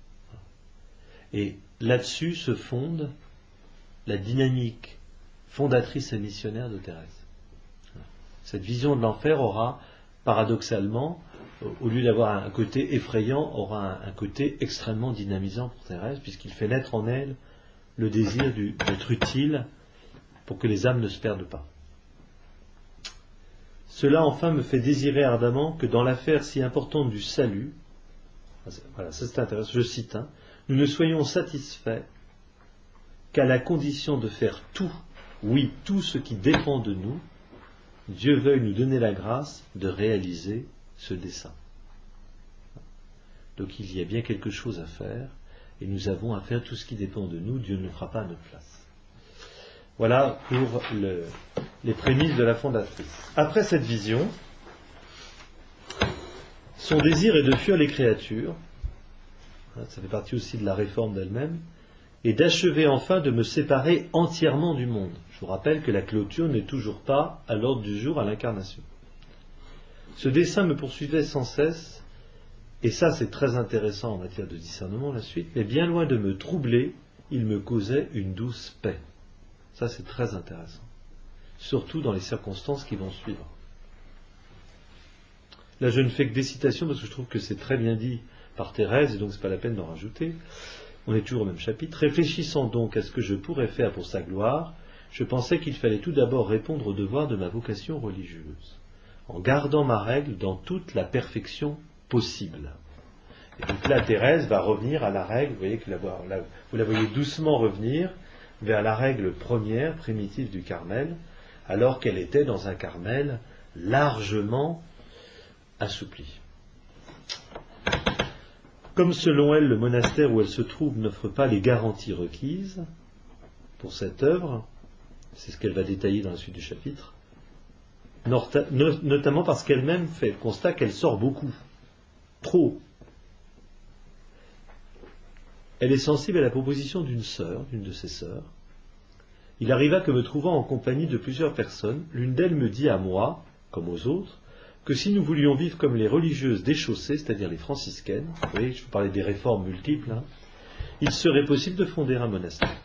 Et là-dessus se fonde la dynamique fondatrice et missionnaire de Thérèse. Cette vision de l'enfer aura, paradoxalement, au lieu d'avoir un côté effrayant, aura un côté extrêmement dynamisant pour Thérèse, puisqu'il fait naître en elle le désir d'être utile pour que les âmes ne se perdent pas. Cela enfin me fait désirer ardemment que dans l'affaire si importante du salut, voilà, ça c'est intéressant, je cite, nous ne soyons satisfaits qu'à la condition de faire tout, oui, tout ce qui dépend de nous, Dieu veuille nous donner la grâce de réaliser ce dessein. Donc il y a bien quelque chose à faire, et nous avons à faire tout ce qui dépend de nous, Dieu ne le fera pas à notre place. Voilà pour les prémices de la fondatrice. Après cette vision, son désir est de fuir les créatures, ça fait partie aussi de la réforme d'elle-même, et d'achever enfin de me séparer entièrement du monde. Je vous rappelle que la clôture n'est toujours pas à l'ordre du jour à l'incarnation. Ce dessein me poursuivait sans cesse, et ça c'est très intéressant en matière de discernement la suite, mais bien loin de me troubler, il me causait une douce paix. Ça c'est très intéressant, surtout dans les circonstances qui vont suivre. Là je ne fais que des citations parce que je trouve que c'est très bien dit par Thérèse, et donc c'est pas la peine d'en rajouter. On est toujours au même chapitre. Réfléchissant donc à ce que je pourrais faire pour sa gloire, je pensais qu'il fallait tout d'abord répondre au devoir de ma vocation religieuse, en gardant ma règle dans toute la perfection possible. Et donc là, Thérèse va revenir à la règle, vous voyez que vous la voyez doucement revenir vers la règle première, primitive du Carmel, alors qu'elle était dans un Carmel largement assoupli. Comme selon elle, le monastère où elle se trouve n'offre pas les garanties requises pour cette œuvre, c'est ce qu'elle va détailler dans la suite du chapitre, notamment parce qu'elle-même fait le constat qu'elle sort beaucoup, trop. Elle est sensible à la proposition d'une de ses sœurs. Il arriva que me trouvant en compagnie de plusieurs personnes, l'une d'elles me dit à moi, comme aux autres, que si nous voulions vivre comme les religieuses déchaussées, c'est-à-dire les franciscaines, vous voyez, je vous parlais des réformes multiples, il serait possible de fonder un monastère.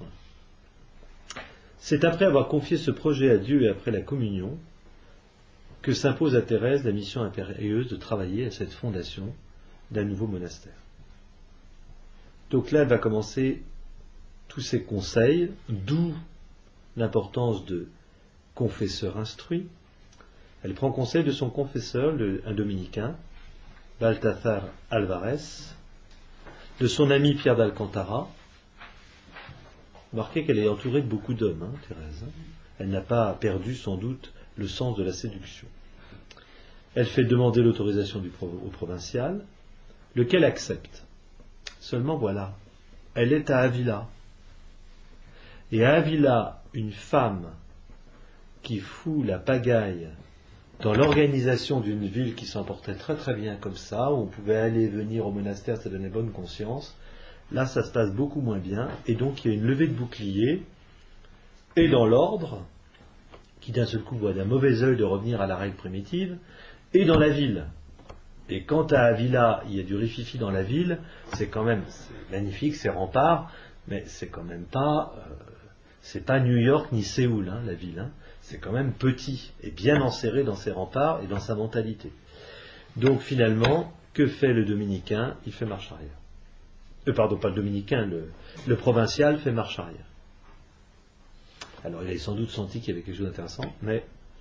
C'est après avoir confié ce projet à Dieu et après la communion que s'impose à Thérèse la mission impérieuse de travailler à cette fondation d'un nouveau monastère. Donc là, elle va commencer tous ses conseils, d'où l'importance de confesseur instruit. Elle prend conseil de son confesseur, un dominicain, Balthazar Alvarez, de son ami Pierre d'Alcantara. Remarquez qu'elle est entourée de beaucoup d'hommes, Thérèse. Elle n'a pas perdu sans doute le sens de la séduction. Elle fait demander l'autorisation au provincial, lequel accepte. Seulement voilà, elle est à Avila. Et à Avila, une femme qui fout la pagaille dans l'organisation d'une ville qui s'en portait très très bien comme ça, où on pouvait aller et venir au monastère, ça donnait bonne conscience, là ça se passe beaucoup moins bien, et donc il y a une levée de bouclier, et dans l'ordre, qui d'un seul coup voit d'un mauvais œil de revenir à la règle primitive, et dans la ville. Et quant à Avila, il y a du rififi dans la ville, c'est quand même magnifique, c'est rempart, mais c'est quand même pas, c'est pas New York ni Séoul, la ville, c'est quand même petit et bien enserré dans ses remparts et dans sa mentalité. Donc finalement, que fait le dominicain? Il fait marche arrière. Pardon, pas le dominicain, le provincial fait marche arrière. Alors il avait sans doute senti qu'il y avait quelque chose d'intéressant, mais...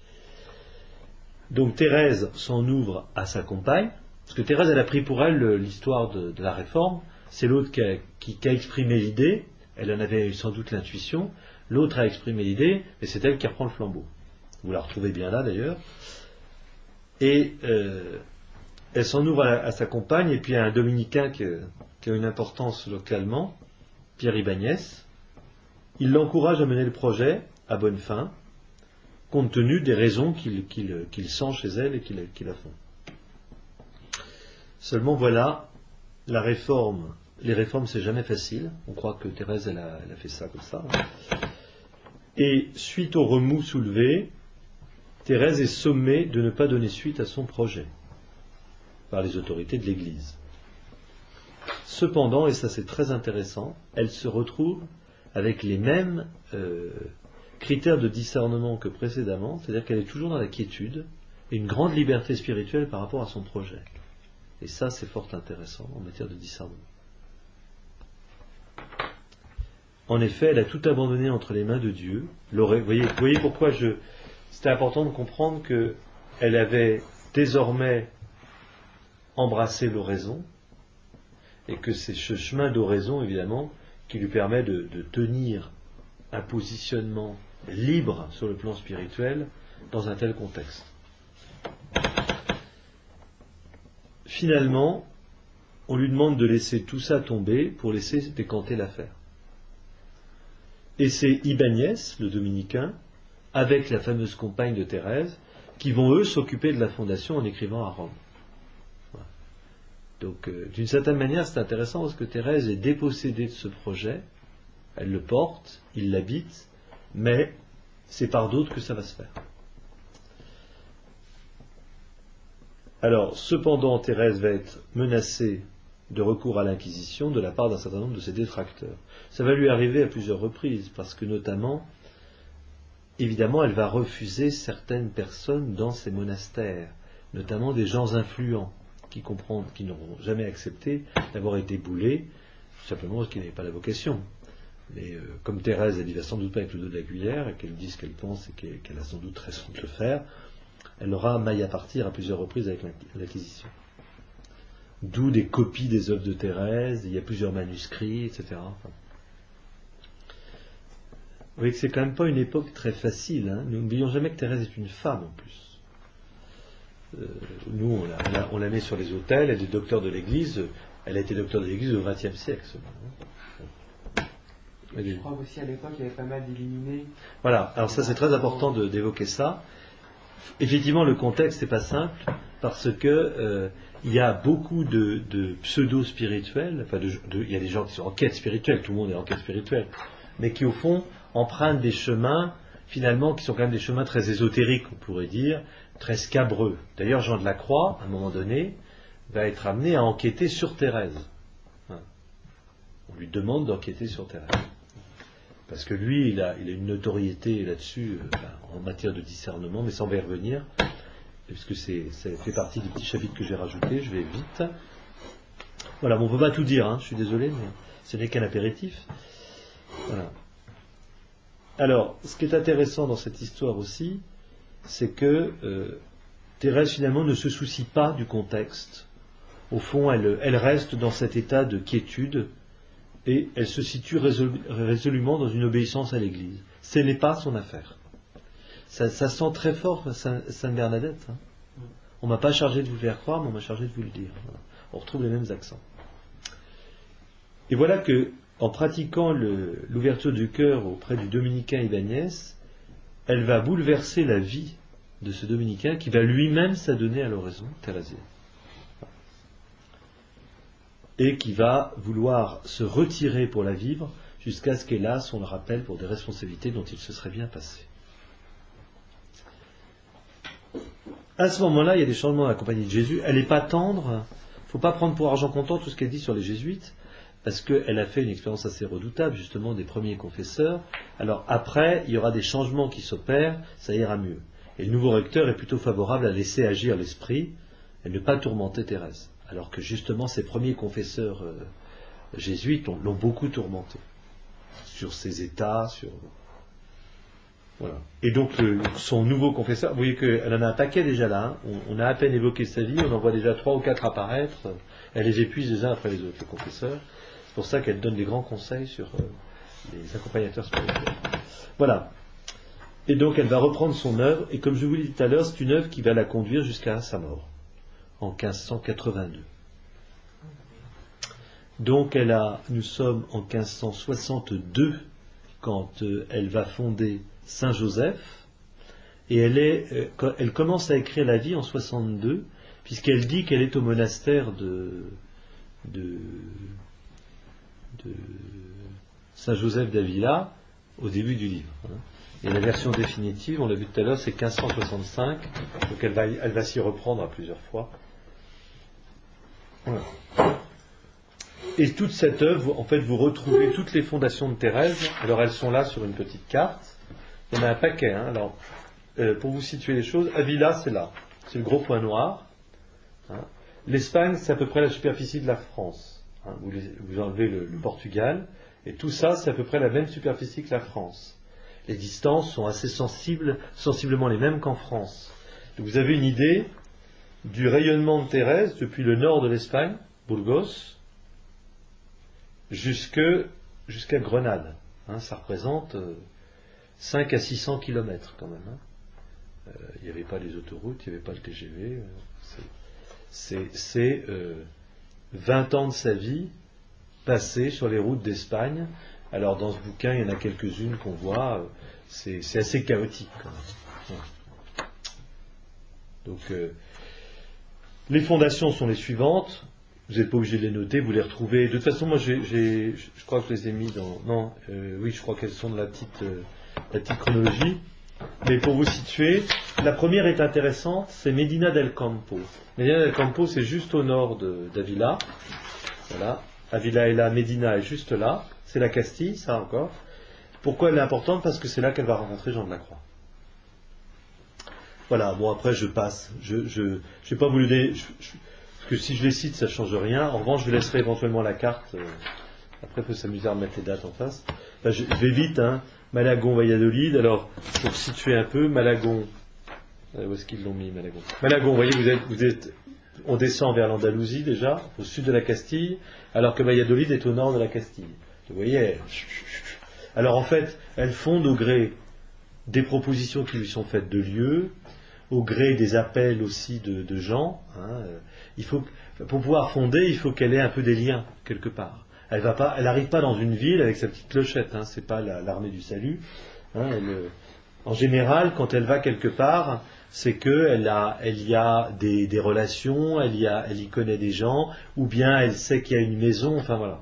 Donc Thérèse s'en ouvre à sa compagne, parce que Thérèse, elle a pris pour elle l'histoire de la réforme. C'est l'autre qui a exprimé l'idée, elle en avait sans doute l'intuition, l'autre a exprimé l'idée, et c'est elle qui reprend le flambeau. Vous la retrouvez bien là d'ailleurs. Et elle s'en ouvre à sa compagne, et puis il y a un dominicain qui a une importance localement, Pierre Ibanez. Il l'encourage à mener le projet à bonne fin, compte tenu des raisons qu'il sent chez elle et qui la font. Seulement voilà, les réformes c'est jamais facile. On croit que Thérèse elle a fait ça comme ça. Et suite au remous soulevé, Thérèse est sommée de ne pas donner suite à son projet par les autorités de l'Église. Cependant, et ça c'est très intéressant, elle se retrouve avec les mêmes critères de discernement que précédemment, c'est-à-dire qu'elle est toujours dans la quiétude et une grande liberté spirituelle par rapport à son projet. Et ça, c'est fort intéressant en matière de discernement. En effet, elle a tout abandonné entre les mains de Dieu. Vous voyez pourquoi c'était important de comprendre qu'elle avait désormais embrassé l'oraison, et que c'est ce chemin d'oraison, évidemment, qui lui permet de tenir un positionnement libre sur le plan spirituel dans un tel contexte. Finalement, on lui demande de laisser tout ça tomber pour laisser décanter l'affaire. Et c'est Ibanez, le dominicain, avec la fameuse compagne de Thérèse, qui vont eux s'occuper de la fondation en écrivant à Rome. Voilà. Donc, d'une certaine manière, c'est intéressant parce que Thérèse est dépossédée de ce projet, elle le porte, il l'habite, mais c'est par d'autres que ça va se faire. Alors, cependant, Thérèse va être menacée de recours à l'Inquisition de la part d'un certain nombre de ses détracteurs. Ça va lui arriver à plusieurs reprises, parce que notamment, évidemment, elle va refuser certaines personnes dans ses monastères, notamment des gens influents, qui n'auront jamais accepté d'avoir été boulés, tout simplement parce qu'ils n'avaient pas la vocation. Mais comme Thérèse, elle y va sans doute pas avec le dos de la cuillère, et qu'elle dit ce qu'elle pense et qu'elle a sans doute raison de le faire, elle aura maille à partir à plusieurs reprises avec l'Inquisition. D'où des copies des œuvres de Thérèse, il y a plusieurs manuscrits, etc. Enfin, vous voyez que c'est quand même pas une époque très facile. Hein. Nous n'oublions jamais que Thérèse est une femme en plus. Nous, on la met sur les autels, elle est docteur de l'Église. Elle a été docteur de l'Église au XXe siècle seulement. Je crois aussi à l'époque il y avait pas mal d'illuminés. Voilà, alors ça c'est très important d'évoquer ça. Effectivement, le contexte n'est pas simple parce que il y a beaucoup de pseudo-spirituels, il y a des gens qui sont en quête spirituelle, tout le monde est en quête spirituelle, mais qui au fond empruntent des chemins, finalement, qui sont quand même des chemins très ésotériques, on pourrait dire, très scabreux. D'ailleurs, Jean de la Croix, à un moment donné, va être amené à enquêter sur Thérèse. On lui demande d'enquêter sur Thérèse. Parce que lui, il a une notoriété là-dessus, en matière de discernement, mais sans y revenir, puisque ça fait partie du petit chapitre que j'ai rajouté, je vais vite. Voilà, bon, on ne peut pas tout dire, hein, je suis désolé, mais ce n'est qu'un apéritif. Voilà. Alors, ce qui est intéressant dans cette histoire aussi, c'est que Thérèse, finalement, ne se soucie pas du contexte. Au fond, elle reste dans cet état de quiétude, et elle se situe résolument dans une obéissance à l'Église. Ce n'est pas son affaire. Ça sent très fort Sainte Bernadette. Hein. On ne m'a pas chargé de vous le faire croire, mais on m'a chargé de vous le dire. Voilà. On retrouve les mêmes accents. Et voilà que, en pratiquant l'ouverture du cœur auprès du dominicain Ibanez, elle va bouleverser la vie de ce dominicain qui va lui-même s'adonner à l'oraison thérésienne. Et qui va vouloir se retirer pour la vivre jusqu'à ce qu'hélas on le rappelle pour des responsabilités dont il se serait bien passé. À ce moment-là, il y a des changements dans la compagnie de Jésus. Elle n'est pas tendre. Il ne faut pas prendre pour argent comptant tout ce qu'elle dit sur les jésuites, parce qu'elle a fait une expérience assez redoutable, justement, des premiers confesseurs. Alors après, il y aura des changements qui s'opèrent, ça ira mieux. Et le nouveau recteur est plutôt favorable à laisser agir l'esprit et ne pas tourmenter Thérèse. alors que justement ses premiers confesseurs jésuites l'ont beaucoup tourmenté sur ses états, sur... Voilà. Et donc son nouveau confesseur, vous voyez qu'elle en a un paquet déjà là, hein. On a à peine évoqué sa vie, on en voit déjà 3 ou 4 apparaître, elle les épuise les uns après les autres, les confesseurs. C'est pour ça qu'elle donne des grands conseils sur les accompagnateurs spirituels. Voilà. Et donc elle va reprendre son œuvre, et comme je vous l'ai dit tout à l'heure, c'est une œuvre qui va la conduire jusqu'à sa mort, en 1582. Donc nous sommes en 1562 quand elle va fonder Saint-Joseph, et elle commence à écrire la vie en 62, puisqu'elle dit qu'elle est au monastère de Saint-Joseph d'Avila au début du livre. Et la version définitive, on l'a vu tout à l'heure, c'est 1565, donc elle va s'y reprendre à plusieurs fois. Voilà. Et toute cette œuvre, en fait, vous retrouvez toutes les fondations de Thérèse. Alors elles sont là sur une petite carte. Il y en a un paquet. Hein. Alors, pour vous situer les choses, Avila, c'est là. C'est le gros point noir. Hein. L'Espagne, c'est à peu près la superficie de la France. Hein. Vous enlevez le Portugal. Et tout ça, c'est à peu près la même superficie que la France. Les distances sont assez sensiblement les mêmes qu'en France. Donc vous avez une idée du rayonnement de Thérèse depuis le nord de l'Espagne, Burgos, jusqu'à Grenade. Hein, ça représente 5 à 600 kilomètres quand même. Hein. Il n'y avait pas les autoroutes, il n'y avait pas le TGV. C'est 20 ans de sa vie passée sur les routes d'Espagne. Alors dans ce bouquin, il y en a quelques-unes qu'on voit. C'est assez chaotique quand même. Ouais. Donc les fondations sont les suivantes. Vous n'êtes pas obligé de les noter, vous les retrouvez. De toute façon, moi, je crois que je les ai mis dans... Non, oui, je crois qu'elles sont dans la petite chronologie. Mais pour vous situer, la première est intéressante, c'est Medina del Campo. Medina del Campo, c'est juste au nord d'Avila. Voilà. Avila est là, Medina est juste là. C'est la Castille, ça encore. Pourquoi elle est importante? Parce que c'est là qu'elle va rencontrer Jean de la Croix. Voilà, bon, après, je passe. Je n'ai pas voulu... Parce que si je les cite, ça ne change rien. En revanche, je laisserai éventuellement la carte. Après, il faut s'amuser à remettre les dates en face. Enfin, je vais vite. Hein. Malagon, Valladolid. Alors, pour situer un peu, Malagon. Où est-ce qu'ils l'ont mis, Malagon? Malagon, vous voyez, on descend vers l'Andalousie déjà, au sud de la Castille, alors que Valladolid est au nord de la Castille. Vous voyez. Alors, en fait, elle fonde au gré des propositions qui lui sont faites de lieux, au gré des appels aussi de gens. Hein. Pour pouvoir fonder, il faut qu'elle ait un peu des liens quelque part. Elle n'arrive pas dans une ville avec sa petite clochette. Hein. C'est pas l'armée du salut. Hein. En général, quand elle va quelque part, c'est qu'elle y a des relations, elle y connaît des gens, ou bien elle sait qu'il y a une maison. Enfin voilà.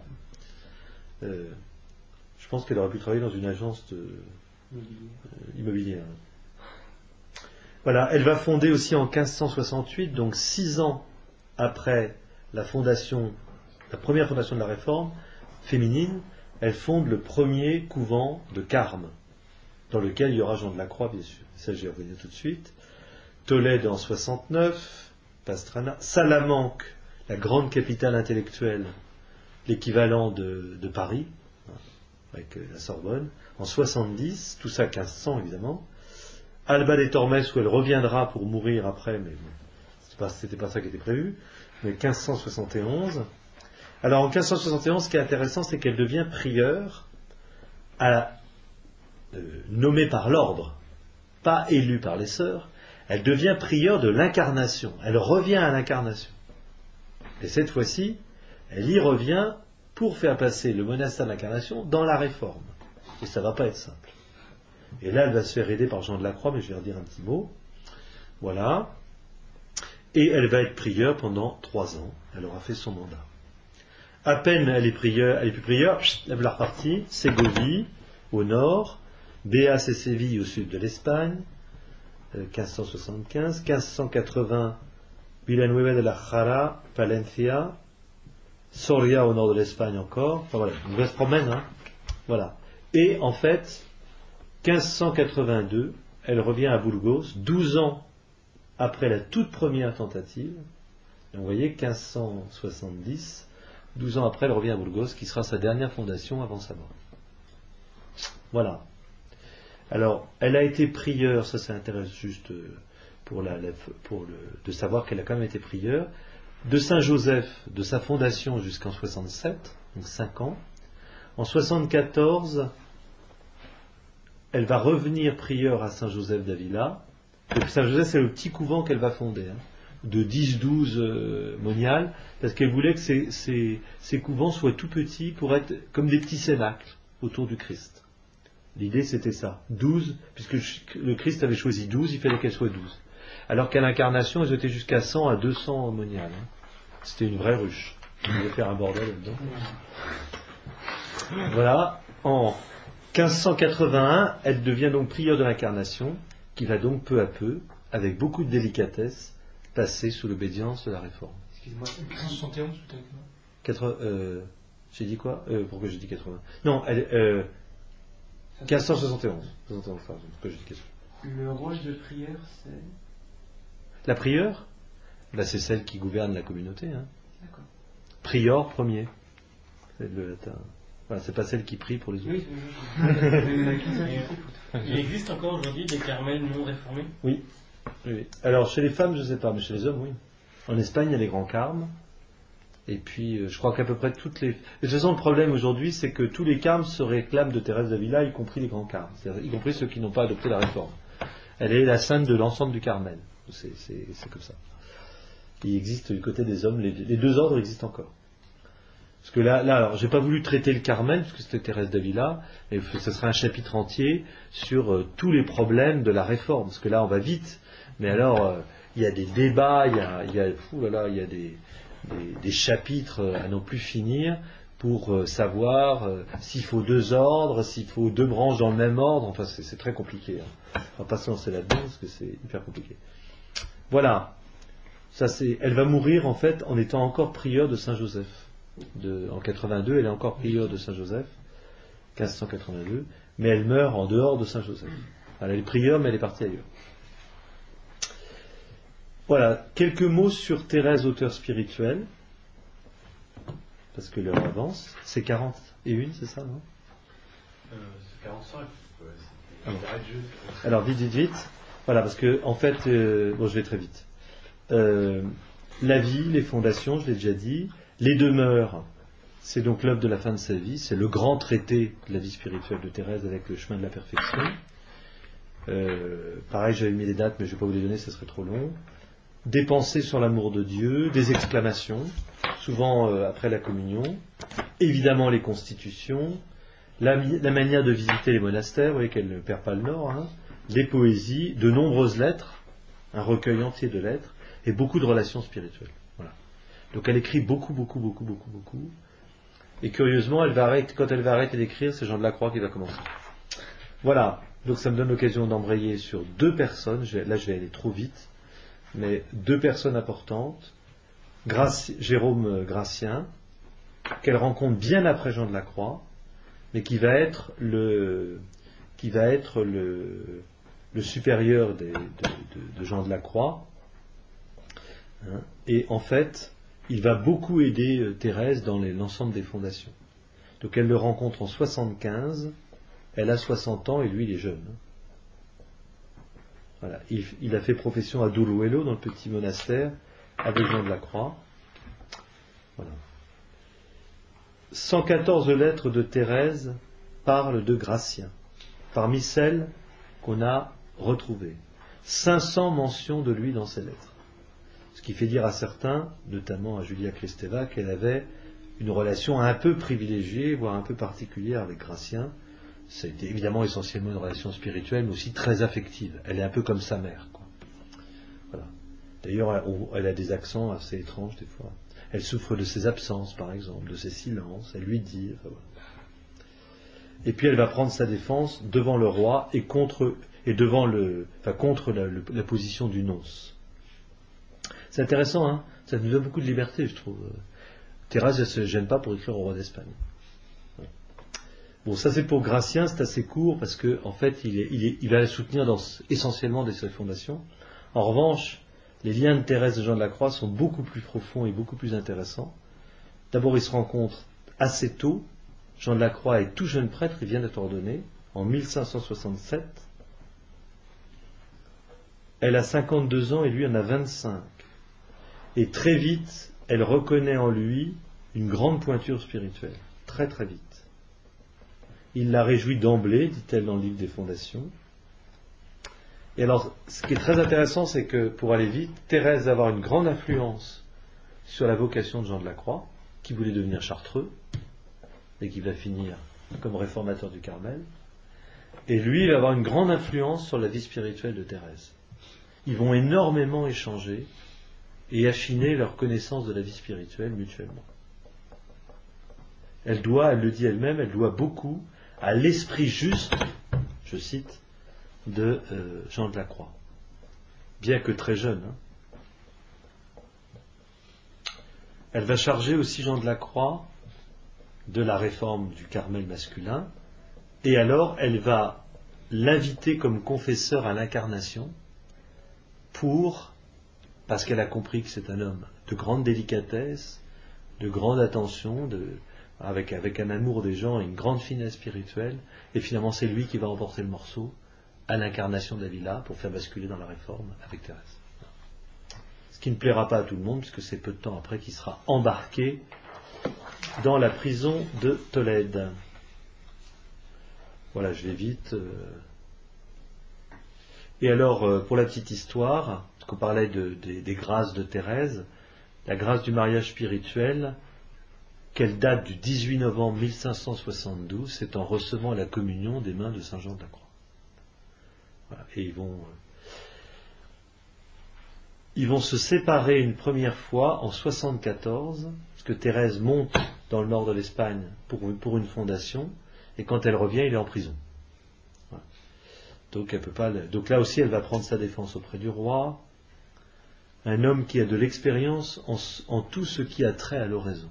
Je pense qu'elle aurait pu travailler dans une agence immobilière. Voilà, elle va fonder aussi en 1568, donc 6 ans après la première fondation de la Réforme féminine, elle fonde le premier couvent de Carme, dans lequel il y aura Jean de la Croix, bien sûr. Ça, j'y reviens tout de suite. Tolède en 69, Pastrana, Salamanque, la grande capitale intellectuelle, l'équivalent de Paris, avec la Sorbonne, en 70, tout ça 1500 évidemment. Alba des Tormes, où elle reviendra pour mourir après, mais c'était pas ça qui était prévu, mais 1571. Alors en 1571, ce qui est intéressant, c'est qu'elle devient prieure, nommée par l'ordre, pas élue par les sœurs. Elle devient prieure de l'incarnation. Elle revient à l'incarnation. Et cette fois-ci, elle y revient pour faire passer le monastère de l'incarnation dans la Réforme. Et ça ne va pas être simple. Et là, elle va se faire aider par Jean de la Croix, mais je vais redire un petit mot. Voilà. Et elle va être prieure pendant 3 ans. Elle aura fait son mandat. À peine elle est plus prieure, elle va repartir. Ségovie, au nord. Béas et Séville, au sud de l'Espagne. 1575. 1580, Villanueva de la Jara, Palencia. Soria, au nord de l'Espagne encore. Enfin voilà, on se promène, hein. Voilà. Et en fait, 1582, elle revient à Burgos, 12 ans après la toute première tentative, Et vous voyez, 1570, 12 ans après, elle revient à Burgos, qui sera sa dernière fondation avant sa mort. Voilà. Alors, elle a été prieure, ça intéresse juste de savoir qu'elle a quand même été prieure, de Saint-Joseph, de sa fondation jusqu'en 67, donc 5 ans. En 74, elle va revenir prieure à Saint-Joseph d'Avila. Donc Saint-Joseph, c'est le petit couvent qu'elle va fonder, hein, de 10-12 moniales, parce qu'elle voulait que ces couvents soient tout petits pour être comme des petits cénacles autour du Christ. L'idée, c'était ça. 12, puisque le Christ avait choisi 12, il fallait qu'elle soit 12. Alors qu'à l'incarnation, ils étaient jusqu'à 100 à 200 moniales. Hein. C'était une vraie ruche. On devait faire un bordel là-dedans. Voilà. En 1581, elle devient donc prieure de l'incarnation, qui va donc peu à peu, avec beaucoup de délicatesse, passer sous l'obédience de la réforme. Excuse-moi. 1571, peut-être. J'ai dit quoi Pourquoi j'ai dit 80 Non, 1571. Pourquoi j'ai dit 80 Le rôle de prière, c'est... La prieure, c'est celle qui gouverne la communauté. Hein. D'accord. Prior premier. C'est le latin. Voilà, c'est pas celle qui prie pour les autres. Oui, Il existe encore aujourd'hui des carmels non réformés? Oui. Alors chez les femmes, je ne sais pas, mais chez les hommes, oui. En Espagne, il y a les grands carmes. Et puis, je crois qu'à peu près toutes les... De toute façon, le problème aujourd'hui, c'est que tous les carmes se réclament de Thérèse d'Avila, y compris les grands carmes, c'est-à-dire y compris ceux qui n'ont pas adopté la réforme. Elle est la sainte de l'ensemble du Carmel. C'est comme ça. Il existe du côté des hommes, les deux ordres existent encore. Parce que là, alors, j'ai pas voulu traiter le Carmel, parce que c'était Thérèse d'Avila, et ce serait un chapitre entier sur tous les problèmes de la réforme, parce que là, on va vite. Mais alors, il y a des débats, il y a des chapitres à non plus finir pour savoir s'il faut deux ordres, s'il faut deux branches dans le même ordre. Enfin, c'est très compliqué. Hein. On va pas se lancer là-dedans parce que c'est hyper compliqué. Voilà. Elle va mourir en fait en étant encore prieure de Saint-Joseph. En 82, elle est encore prieure de Saint-Joseph, 1582, mais elle meurt en dehors de Saint-Joseph. Elle est prieure, mais elle est partie ailleurs. Voilà, quelques mots sur Thérèse, auteur spirituel, parce que l'heure avance. C'est 41, c'est ça, non C'est 45. Ah bon. Alors, vite. Voilà, parce que, en fait, je vais très vite. La vie, les fondations, je l'ai déjà dit. Les demeures, c'est donc l'œuvre de la fin de sa vie. C'est le grand traité de la vie spirituelle de Thérèse avec le chemin de la perfection. Pareil, j'avais mis les dates, mais je ne vais pas vous les donner, ce serait trop long. Des pensées sur l'amour de Dieu, des exclamations, souvent après la communion, évidemment les constitutions, la manière de visiter les monastères, vous voyez qu'elle ne perd pas le nord, hein, des poésies, de nombreuses lettres, un recueil entier de lettres, et beaucoup de relations spirituelles. Voilà. Donc elle écrit beaucoup. Et curieusement, quand elle va arrêter d'écrire, c'est Jean de la Croix qui va commencer. Voilà. Donc ça me donne l'occasion d'embrayer sur deux personnes. Là, je vais aller trop vite. Mais deux personnes importantes. Jérôme Gratien, qu'elle rencontre bien après Jean de la Croix, mais qui va être le supérieur de Jean de la Croix. Hein, et en fait, il va beaucoup aider Thérèse dans l'ensemble des fondations. Donc elle le rencontre en 75, elle a 60 ans et lui il est jeune. Voilà. Il a fait profession à Duruelo, dans le petit monastère, avec Jean de la Croix. Voilà. 114 lettres de Thérèse parlent de Gratien, parmi celles qu'on a retrouvées. 500 mentions de lui dans ses lettres. Ce qui fait dire à certains, notamment à Julia Kristeva, qu'elle avait une relation un peu privilégiée, voire un peu particulière avec Gratien. Ça a été évidemment essentiellement une relation spirituelle, mais aussi très affective. Elle est un peu comme sa mère, quoi. Voilà. D'ailleurs, elle a des accents assez étranges des fois. Elle souffre de ses absences, par exemple, de ses silences. Elle lui dit. Enfin, voilà. Et puis elle va prendre sa défense devant le roi et contre la position du nonce. C'est intéressant, hein. Ça nous donne beaucoup de liberté, je trouve. Thérèse ne se gêne pas pour écrire au roi d'Espagne. Bon, ça c'est pour Gratien, c'est assez court parce que en fait il va la soutenir essentiellement dans ses fondations. En revanche, les liens de Thérèse et Jean de la Croix sont beaucoup plus profonds et beaucoup plus intéressants. D'abord, ils se rencontrent assez tôt. Jean de la Croix est tout jeune prêtre, il vient d'être ordonné, en 1567. Elle a 52 ans et lui en a 25. Et très vite, elle reconnaît en lui une grande pointure spirituelle. Très très vite. Il la réjouit d'emblée, dit-elle dans le livre des Fondations. Et alors, ce qui est très intéressant, c'est que, pour aller vite, Thérèse va avoir une grande influence sur la vocation de Jean de la Croix, qui voulait devenir chartreux, et qui va finir comme réformateur du Carmel. Et lui, il va avoir une grande influence sur la vie spirituelle de Thérèse. Ils vont énormément échanger et affiner leur connaissance de la vie spirituelle mutuellement. Elle le dit elle-même, elle doit beaucoup à l'esprit juste, je cite, de Jean de la Croix. Bien que très jeune. Elle va charger aussi Jean de la Croix de la réforme du Carmel masculin, et alors elle va l'inviter comme confesseur à l'incarnation parce qu'elle a compris que c'est un homme de grande délicatesse, de grande attention, avec un amour des gens et une grande finesse spirituelle, et finalement c'est lui qui va emporter le morceau à l'incarnation de la villa pour faire basculer dans la réforme avec Thérèse. Ce qui ne plaira pas à tout le monde, puisque c'est peu de temps après qu'il sera embarqué dans la prison de Tolède. Voilà, je vais vite. Et alors, pour la petite histoire, parce qu'on parlait des grâces de Thérèse, la grâce du mariage spirituel, qu'elle date du 18 novembre 1572, c'est en recevant la communion des mains de Saint Jean de la Croix. Voilà. Et ils vont se séparer une première fois en 74, parce que Thérèse monte dans le nord de l'Espagne pour une fondation, et quand elle revient, il est en prison. Voilà. Donc elle peut pas. Donc là aussi, elle va prendre sa défense auprès du roi, un homme qui a de l'expérience en tout ce qui a trait à l'oraison.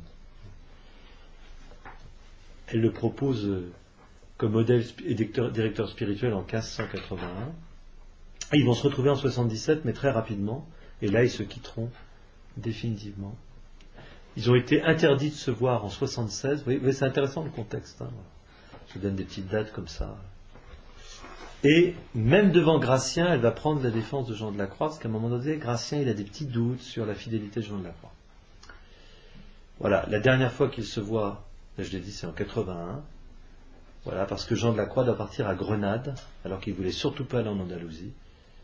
Elle le propose comme modèle et directeur spirituel en 1581. Et ils vont se retrouver en 77, mais très rapidement. Et là, ils se quitteront définitivement. Ils ont été interdits de se voir en 76. Vous voyez, c'est intéressant le contexte. Hein. Je vous donne des petites dates comme ça. Et même devant Gratien, elle va prendre la défense de Jean de la Croix, parce qu'à un moment donné, Gratien, il a des petits doutes sur la fidélité de Jean de la Croix. Voilà, la dernière fois qu'ils se voient, je l'ai dit, c'est en 81. Voilà, parce que Jean de la Croix doit partir à Grenade, alors qu'il ne voulait surtout pas aller en Andalousie.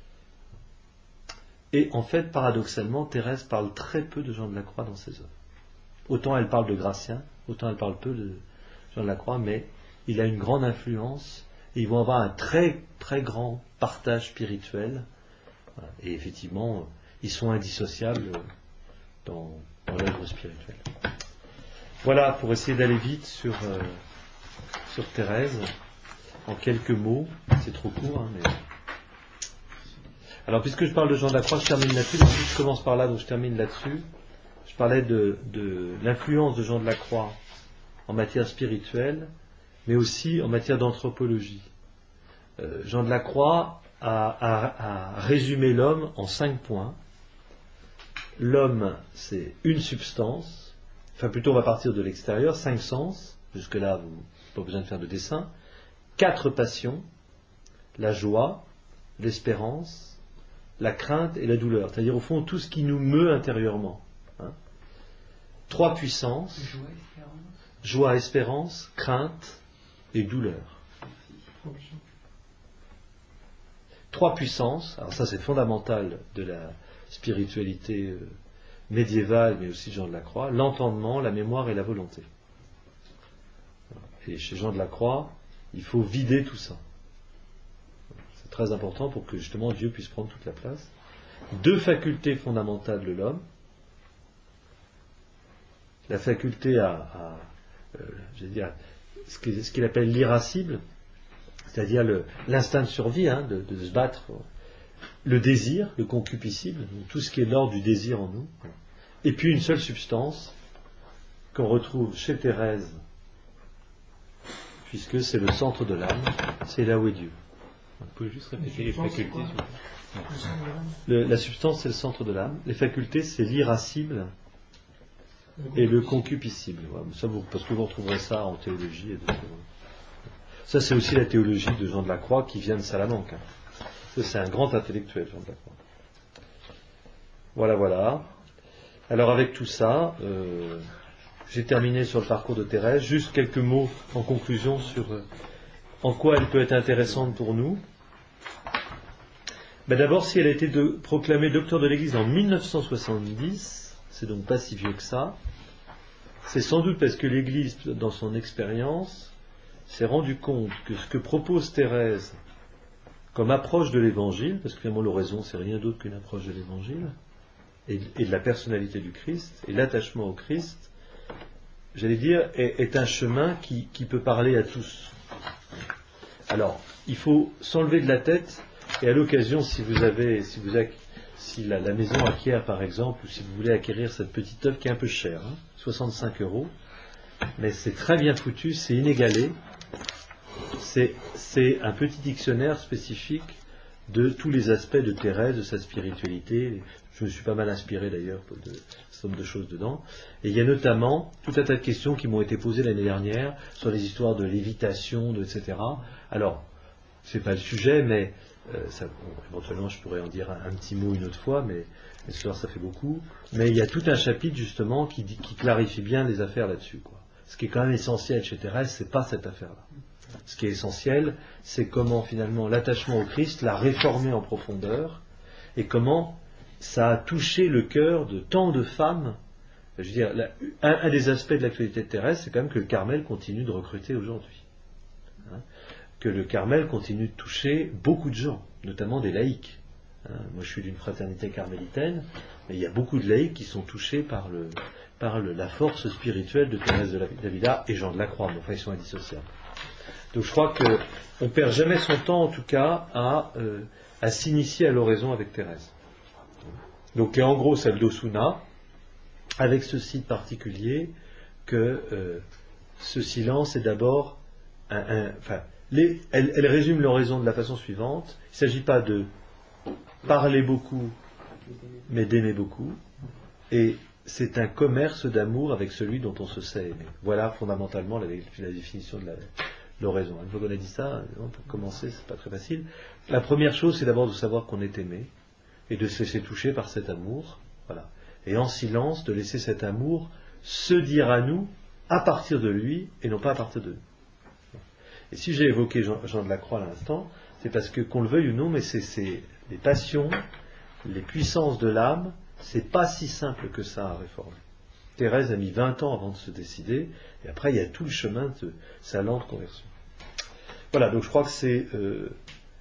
Et en fait, paradoxalement, Thérèse parle très peu de Jean de la Croix dans ses œuvres. Autant elle parle de Gratien, autant elle parle peu de Jean de la Croix, mais il a une grande influence, et ils vont avoir un très très grand partage spirituel. Voilà. Et effectivement, ils sont indissociables dans l'œuvre spirituelle. Voilà, pour essayer d'aller vite sur Thérèse, en quelques mots, c'est trop court, hein, mais... Alors, puisque je parle de Jean de la Croix, je termine là-dessus. Je commence par là, donc je termine là-dessus. Je parlais de l'influence de Jean de la Croix en matière spirituelle, mais aussi en matière d'anthropologie. Jean de la Croix a résumé l'homme en 5 points. L'homme, c'est une substance, enfin plutôt on va partir de l'extérieur, 5 sens, jusque-là, vous n'avez pas besoin de faire de dessin, 4 passions, la joie, l'espérance, la crainte et la douleur, c'est-à-dire au fond tout ce qui nous meut intérieurement. 3 puissances, joie, espérance, crainte et douleur. 3 puissances, alors ça c'est fondamental de la spiritualité médiévale, mais aussi Jean de la Croix, l'entendement, la mémoire et la volonté. Et chez Jean de la Croix, il faut vider tout ça. C'est très important pour que justement Dieu puisse prendre toute la place. 2 facultés fondamentales de l'homme. La faculté ce qu'il appelle l'irascible, c'est-à-dire l'instinct de survie, de se battre, le désir, le concupiscible, tout ce qui est l'ordre du désir en nous, et puis une seule substance qu'on retrouve chez Thérèse, puisque c'est le centre de l'âme, c'est là où est Dieu. Vous pouvez juste répéter les facultés. La substance, c'est le centre de l'âme. Les facultés, c'est l'irascible et le concupiscible. Voilà. Ça, parce que vous retrouverez ça en théologie. Ça, c'est aussi la théologie de Jean de la Croix qui vient de Salamanque. Ça, c'est un grand intellectuel, Jean de la Croix. Voilà, voilà. Alors, avec tout ça, j'ai terminé sur le parcours de Thérèse. Juste quelques mots en conclusion sur en quoi elle peut être intéressante pour nous. D'abord, si elle a été proclamée docteur de l'Église en 1970, c'est donc pas si vieux que ça, c'est sans doute parce que l'Église, dans son expérience, s'est rendu compte que ce que propose Thérèse comme approche de l'Évangile, parce que finalement l'oraison c'est rien d'autre qu'une approche de l'Évangile, et de la personnalité du Christ, et l'attachement au Christ, j'allais dire, est un chemin qui peut parler à tous. Alors, il faut s'enlever de la tête. Et à l'occasion, si la maison acquiert par exemple, ou si vous voulez acquérir cette petite œuvre qui est un peu chère, 65 €, mais c'est très bien foutu, c'est inégalé, c'est un petit dictionnaire spécifique de tous les aspects de Thérèse, de sa spiritualité. Je me suis pas mal inspiré d'ailleurs de somme de choses dedans. Et il y a notamment tout un tas de questions qui m'ont été posées l'année dernière sur les histoires de lévitation, etc. Alors, c'est pas le sujet, mais éventuellement je pourrais en dire un petit mot une autre fois, mais ce soir ça fait beaucoup. Mais il y a tout un chapitre justement qui clarifie bien les affaires là-dessus, quoi. Ce qui est quand même essentiel chez Thérèse, c'est pas cette affaire-là. Ce qui est essentiel, c'est comment finalement l'attachement au Christ l'a réformé en profondeur, et comment ça a touché le cœur de tant de femmes. Je veux dire, un des aspects de l'actualité de Thérèse, c'est quand même que le Carmel continue de recruter aujourd'hui. Que le Carmel continue de toucher beaucoup de gens, notamment des laïcs. Moi je suis d'une fraternité carmélitaine, mais il y a beaucoup de laïcs qui sont touchés par la force spirituelle de Thérèse d'Avila et Jean de la Croix, mais enfin ils sont indissociables. Donc je crois qu'on ne perd jamais son temps en tout cas à s'initier à l'oraison avec Thérèse. Donc en gros c'est le dosuna, avec ce site particulier que ce silence est d'abord elle résume l'oraison de la façon suivante. Il ne s'agit pas de parler beaucoup, mais d'aimer beaucoup. Et c'est un commerce d'amour avec celui dont on se sait aimer. Voilà fondamentalement la définition de l'oraison. Une fois qu'on a dit ça, pour commencer, c'est pas très facile. La première chose, c'est d'abord de savoir qu'on est aimé et de se laisser toucher par cet amour. Voilà. Et en silence, de laisser cet amour se dire à nous à partir de lui et non pas à partir de nous. Et si j'ai évoqué Jean de la Croix à l'instant, c'est parce que, qu'on le veuille ou non, mais c'est les passions, les puissances de l'âme, c'est pas si simple que ça à réformer. Thérèse a mis 20 ans avant de se décider, et après il y a tout le chemin de sa lente conversion. Voilà, donc je crois que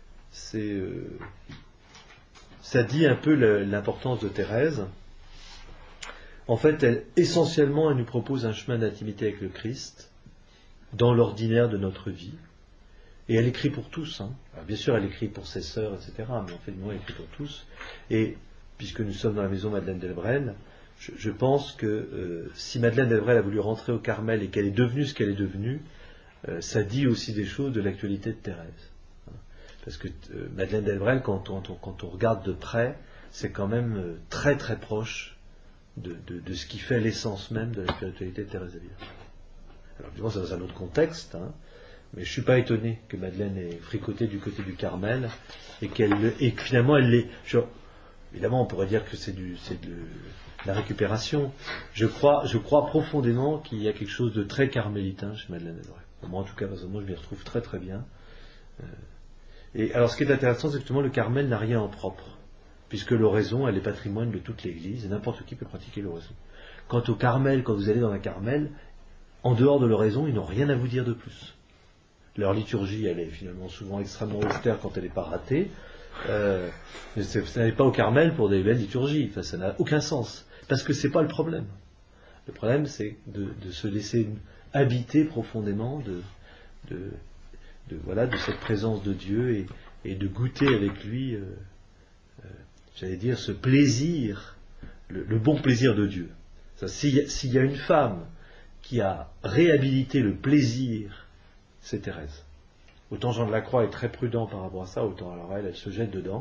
ça dit un peu l'importance de Thérèse. En fait, essentiellement, elle nous propose un chemin d'intimité avec le Christ, dans l'ordinaire de notre vie. Et elle écrit pour tous. Alors, bien sûr, elle écrit pour ses sœurs, etc. Mais en fait, moi, elle écrit pour tous. Et puisque nous sommes dans la maison Madeleine Delbrel, je pense que si Madeleine Delbrel a voulu rentrer au Carmel et qu'elle est devenue ce qu'elle est devenue, ça dit aussi des choses de l'actualité de Thérèse. Parce que Madeleine Delbrel, quand on regarde de près, c'est quand même très très proche de ce qui fait l'essence même de la spiritualité de Thérèse d'Avila. Alors évidemment c'est dans un autre contexte, mais je ne suis pas étonné que Madeleine ait fricoté du côté du Carmel et que finalement elle l'ait. Évidemment on pourrait dire que c'est de la récupération. Je crois profondément qu'il y a quelque chose de très carmélitain chez Madeleine Delbrel. Moi en tout cas, parce que moi je m'y retrouve très très bien. Et alors ce qui est intéressant, c'est que justement le Carmel n'a rien en propre, puisque l'oraison elle est patrimoine de toute l'Église et n'importe qui peut pratiquer l'oraison. Quant au Carmel, quand vous allez dans un Carmel, en dehors de l'oraison, ils n'ont rien à vous dire de plus. Leur liturgie, elle est finalement souvent extrêmement austère quand elle n'est pas ratée. Mais ça n'est pas au Carmel pour des belles liturgies. Enfin, ça n'a aucun sens. Parce que ce n'est pas le problème. Le problème, c'est de se laisser habiter profondément de cette présence de Dieu et de goûter avec lui, j'allais dire, ce plaisir, le bon plaisir de Dieu. S'il y a une femme qui a réhabilité le plaisir, c'est Thérèse. Autant Jean de la Croix est très prudent par rapport à ça, autant alors elle se jette dedans.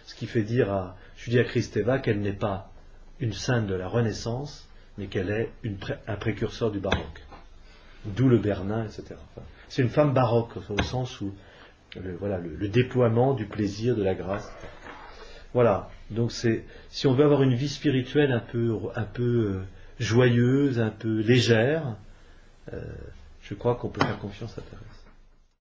Ce qui fait dire à Julia Kristeva qu'elle n'est pas une sainte de la Renaissance, mais qu'elle est un précurseur du baroque. D'où le Bernin, etc. Enfin, c'est une femme baroque, au sens où le déploiement du plaisir, de la grâce. Voilà. Donc si on veut avoir une vie spirituelle un peu joyeuse, un peu légère, je crois qu'on peut faire confiance à Thérèse.